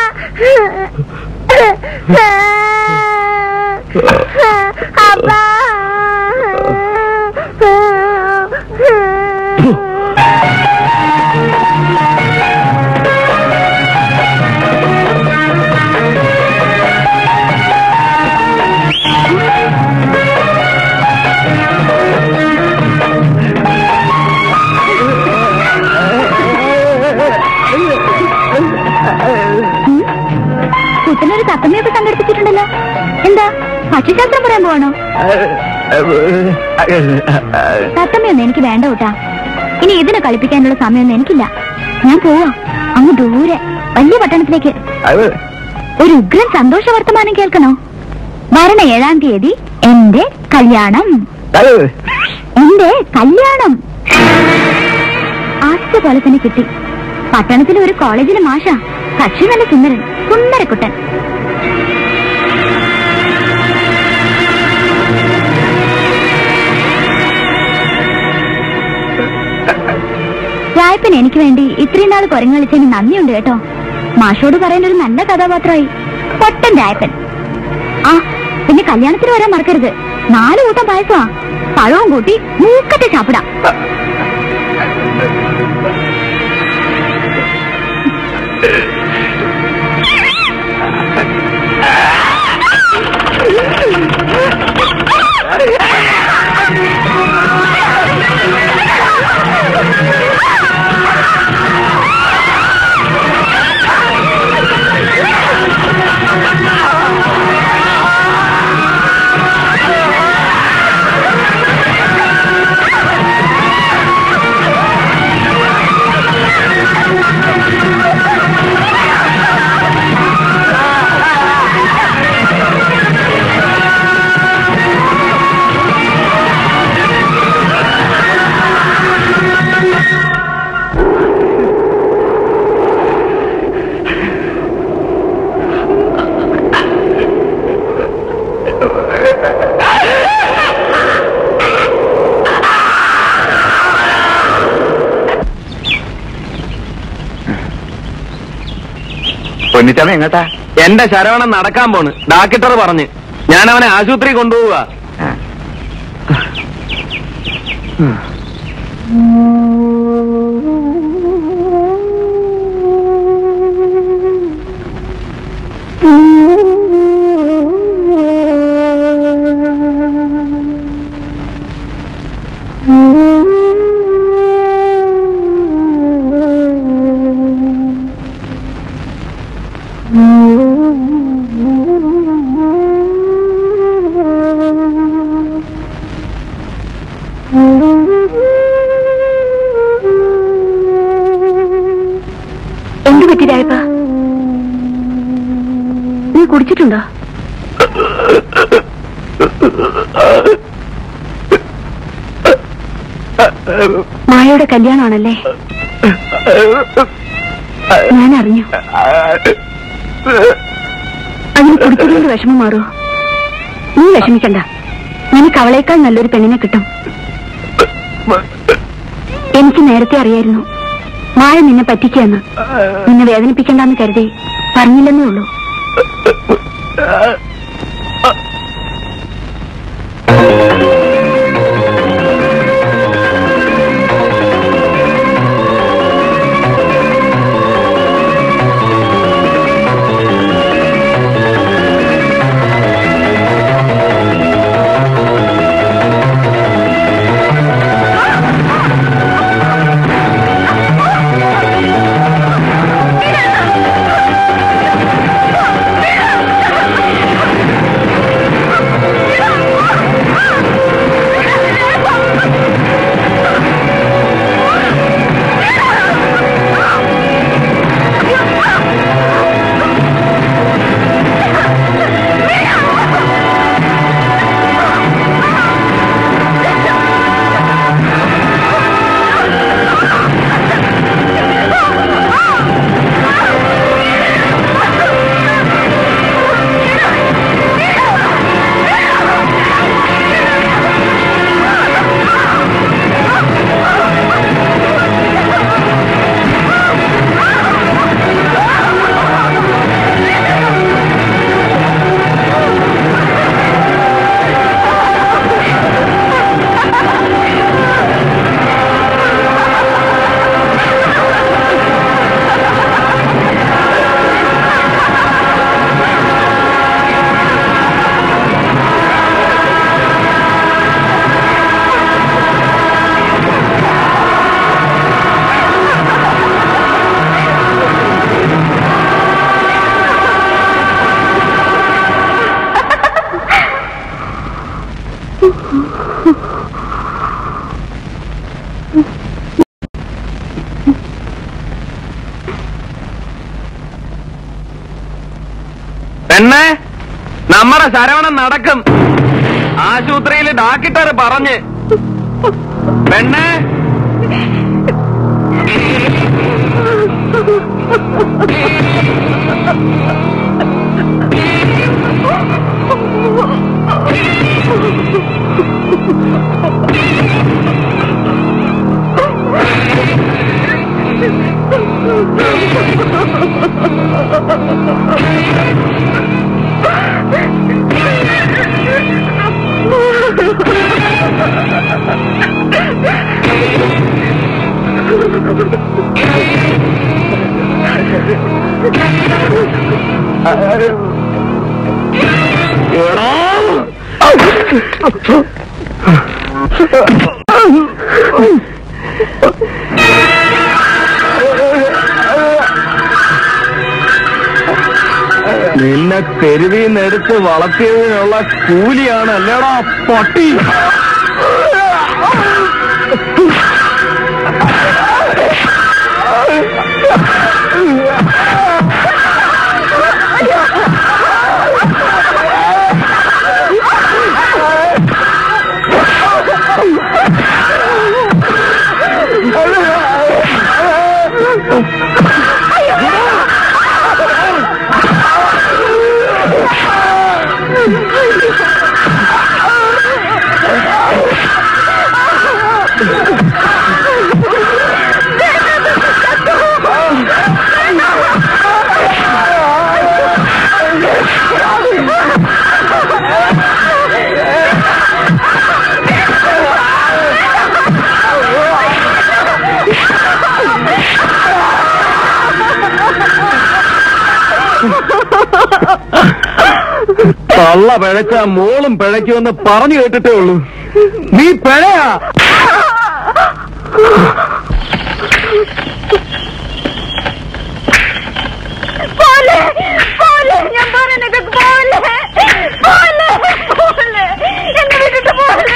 അപ്പാ കുട്ടനൊരു തത്തമ്മയൊക്കെ സംഘടിപ്പിച്ചിട്ടുണ്ടല്ലോ. എന്താ പക്ഷിശാസ്ത്രം പറയാൻ പോവാണോ? തത്തമ്മയൊന്നും എനിക്ക് വേണ്ട കൂട്ടാ. ഇനി ഇതിനെ കളിപ്പിക്കാനുള്ള സമയമൊന്നും എനിക്കില്ല. ഞാൻ പോവാ അങ്ങ് ദൂരെ വലിയ പട്ടണത്തിലേക്ക്. ഒരു ഉഗ്രൻ സന്തോഷ വർത്തമാനം കേൾക്കണോ? വരണ ഏഴാം തീയതി എന്റെ കല്യാണം. എന്റെ കല്യാണം ആദ്യത്തെ പോലെ തന്നെ കിട്ടി. പട്ടണത്തിലെ ഒരു കോളേജിലെ മാഷ. കക്ഷി നല്ല സുന്ദരൻ, സുന്ദരക്കുട്ടൻ. രായപ്പൻ എനിക്ക് വേണ്ടി ഇത്രയും നാൾ കുരങ്ങളിച്ചതിന് നന്ദിയുണ്ട് കേട്ടോ. മാഷോട് പറയാൻ ഒരു നല്ല കഥാപാത്രമായി. പൊട്ടൻ രായപ്പൻ. ആ പിന്നെ കല്യാണത്തിന് വരാൻ മറക്കരുത്. നാല് കൂട്ടം പായസമാ. പഴവും കൂട്ടി മൂക്കത്തെ ചാപ്പിടാം. പൊന്നിച്ചമ്മ എങ്ങട്ടാ? എന്റെ ശരവണൻ നടക്കാൻ പോണ്. ഡാക്ടർ പറഞ്ഞ് ഞാൻ അവനെ ആശുപത്രി കൊണ്ടുപോവുക. എന്ത് പറ്റി രായപ്പ? നീ കുടിച്ചിട്ടുണ്ടോ? മായയുടെ കല്യാണമാണല്ലേ? ഞാൻ അറിഞ്ഞു. അതിന് കുടിച്ചതുകൊണ്ട് വിഷമം മാറുമോ? നീ വിഷമിക്കണ്ട. നിനക്ക് അവളേക്കാൾ നല്ലൊരു പെണ്ണിനെ കിട്ടും. എനിക്ക് നേരത്തെ അറിയായിരുന്നു. മായ നിന്നെ പറ്റിക്കാന്ന്. നിന്നെ വേദനിപ്പിക്കണ്ടെന്ന് കരുതി പറഞ്ഞില്ലെന്നേ ഉള്ളൂ. പെണ്ണേ, നമ്മുടെ ശരവണൻ നടക്കും. ആശുപത്രിയിൽ ഡാക്ടർ പറഞ്ഞ്. പെണ്ണേ, നിന്നെ തെരുവിൽ നിന്നെടുത്ത് വളർത്തിയതിനുള്ള കൂലിയാണ് അല്ലേടാ പട്ടി. തള്ള പിഴച്ച മോളും പിഴയ്ക്കുമെന്ന് പറഞ്ഞു കേട്ടിട്ടേ ഉള്ളൂ. നീ പിഴയാ. ഞാൻ പറയുന്നത് പോലെ എന്നെ വിട്ടിട്ട് പോലെ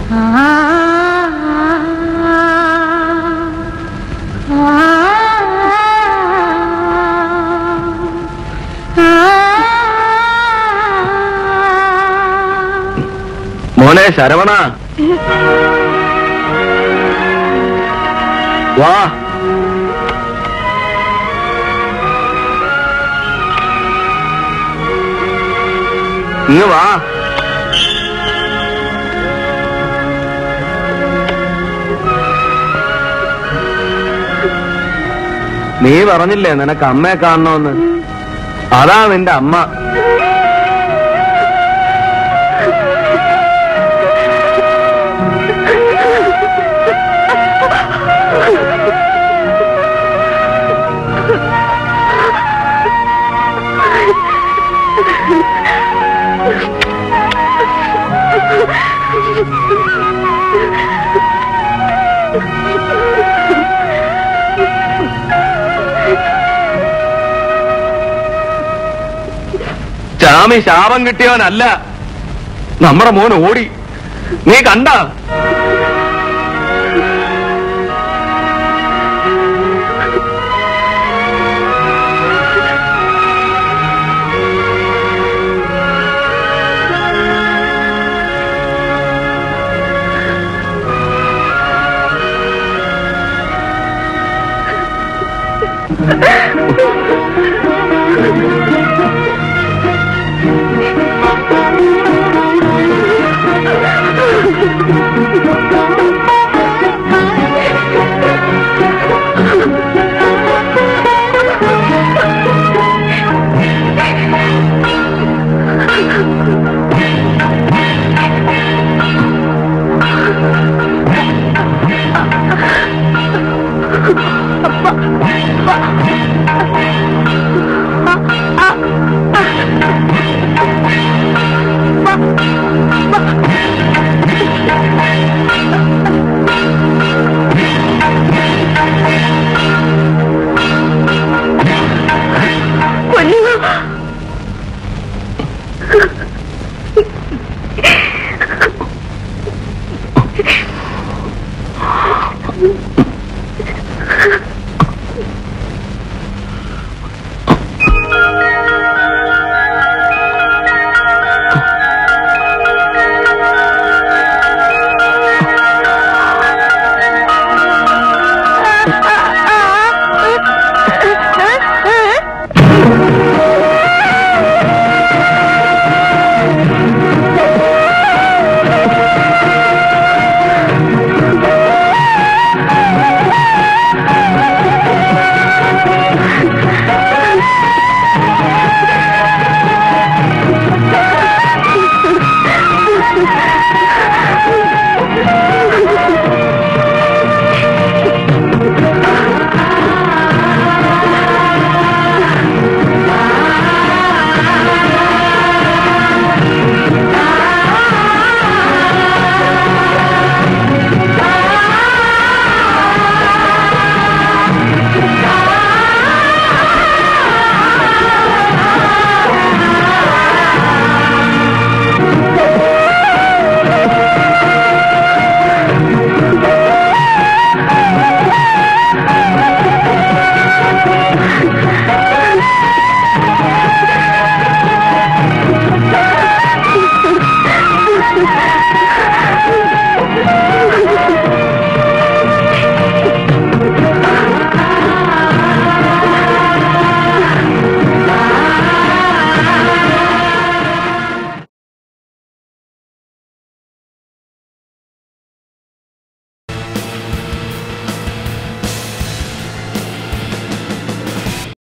മോനെ ശരവണ, വാ. ഇങ്ങ് വാ. നീ പറഞ്ഞില്ലേ നിനക്ക് അമ്മയെ കാണണമെന്ന്? അതാ നിന്റെ അമ്മ. ചാമി ശാപം കിട്ടിയവനല്ല. നമ്മുടെ മോൻ ഓടി. നീ കണ്ട?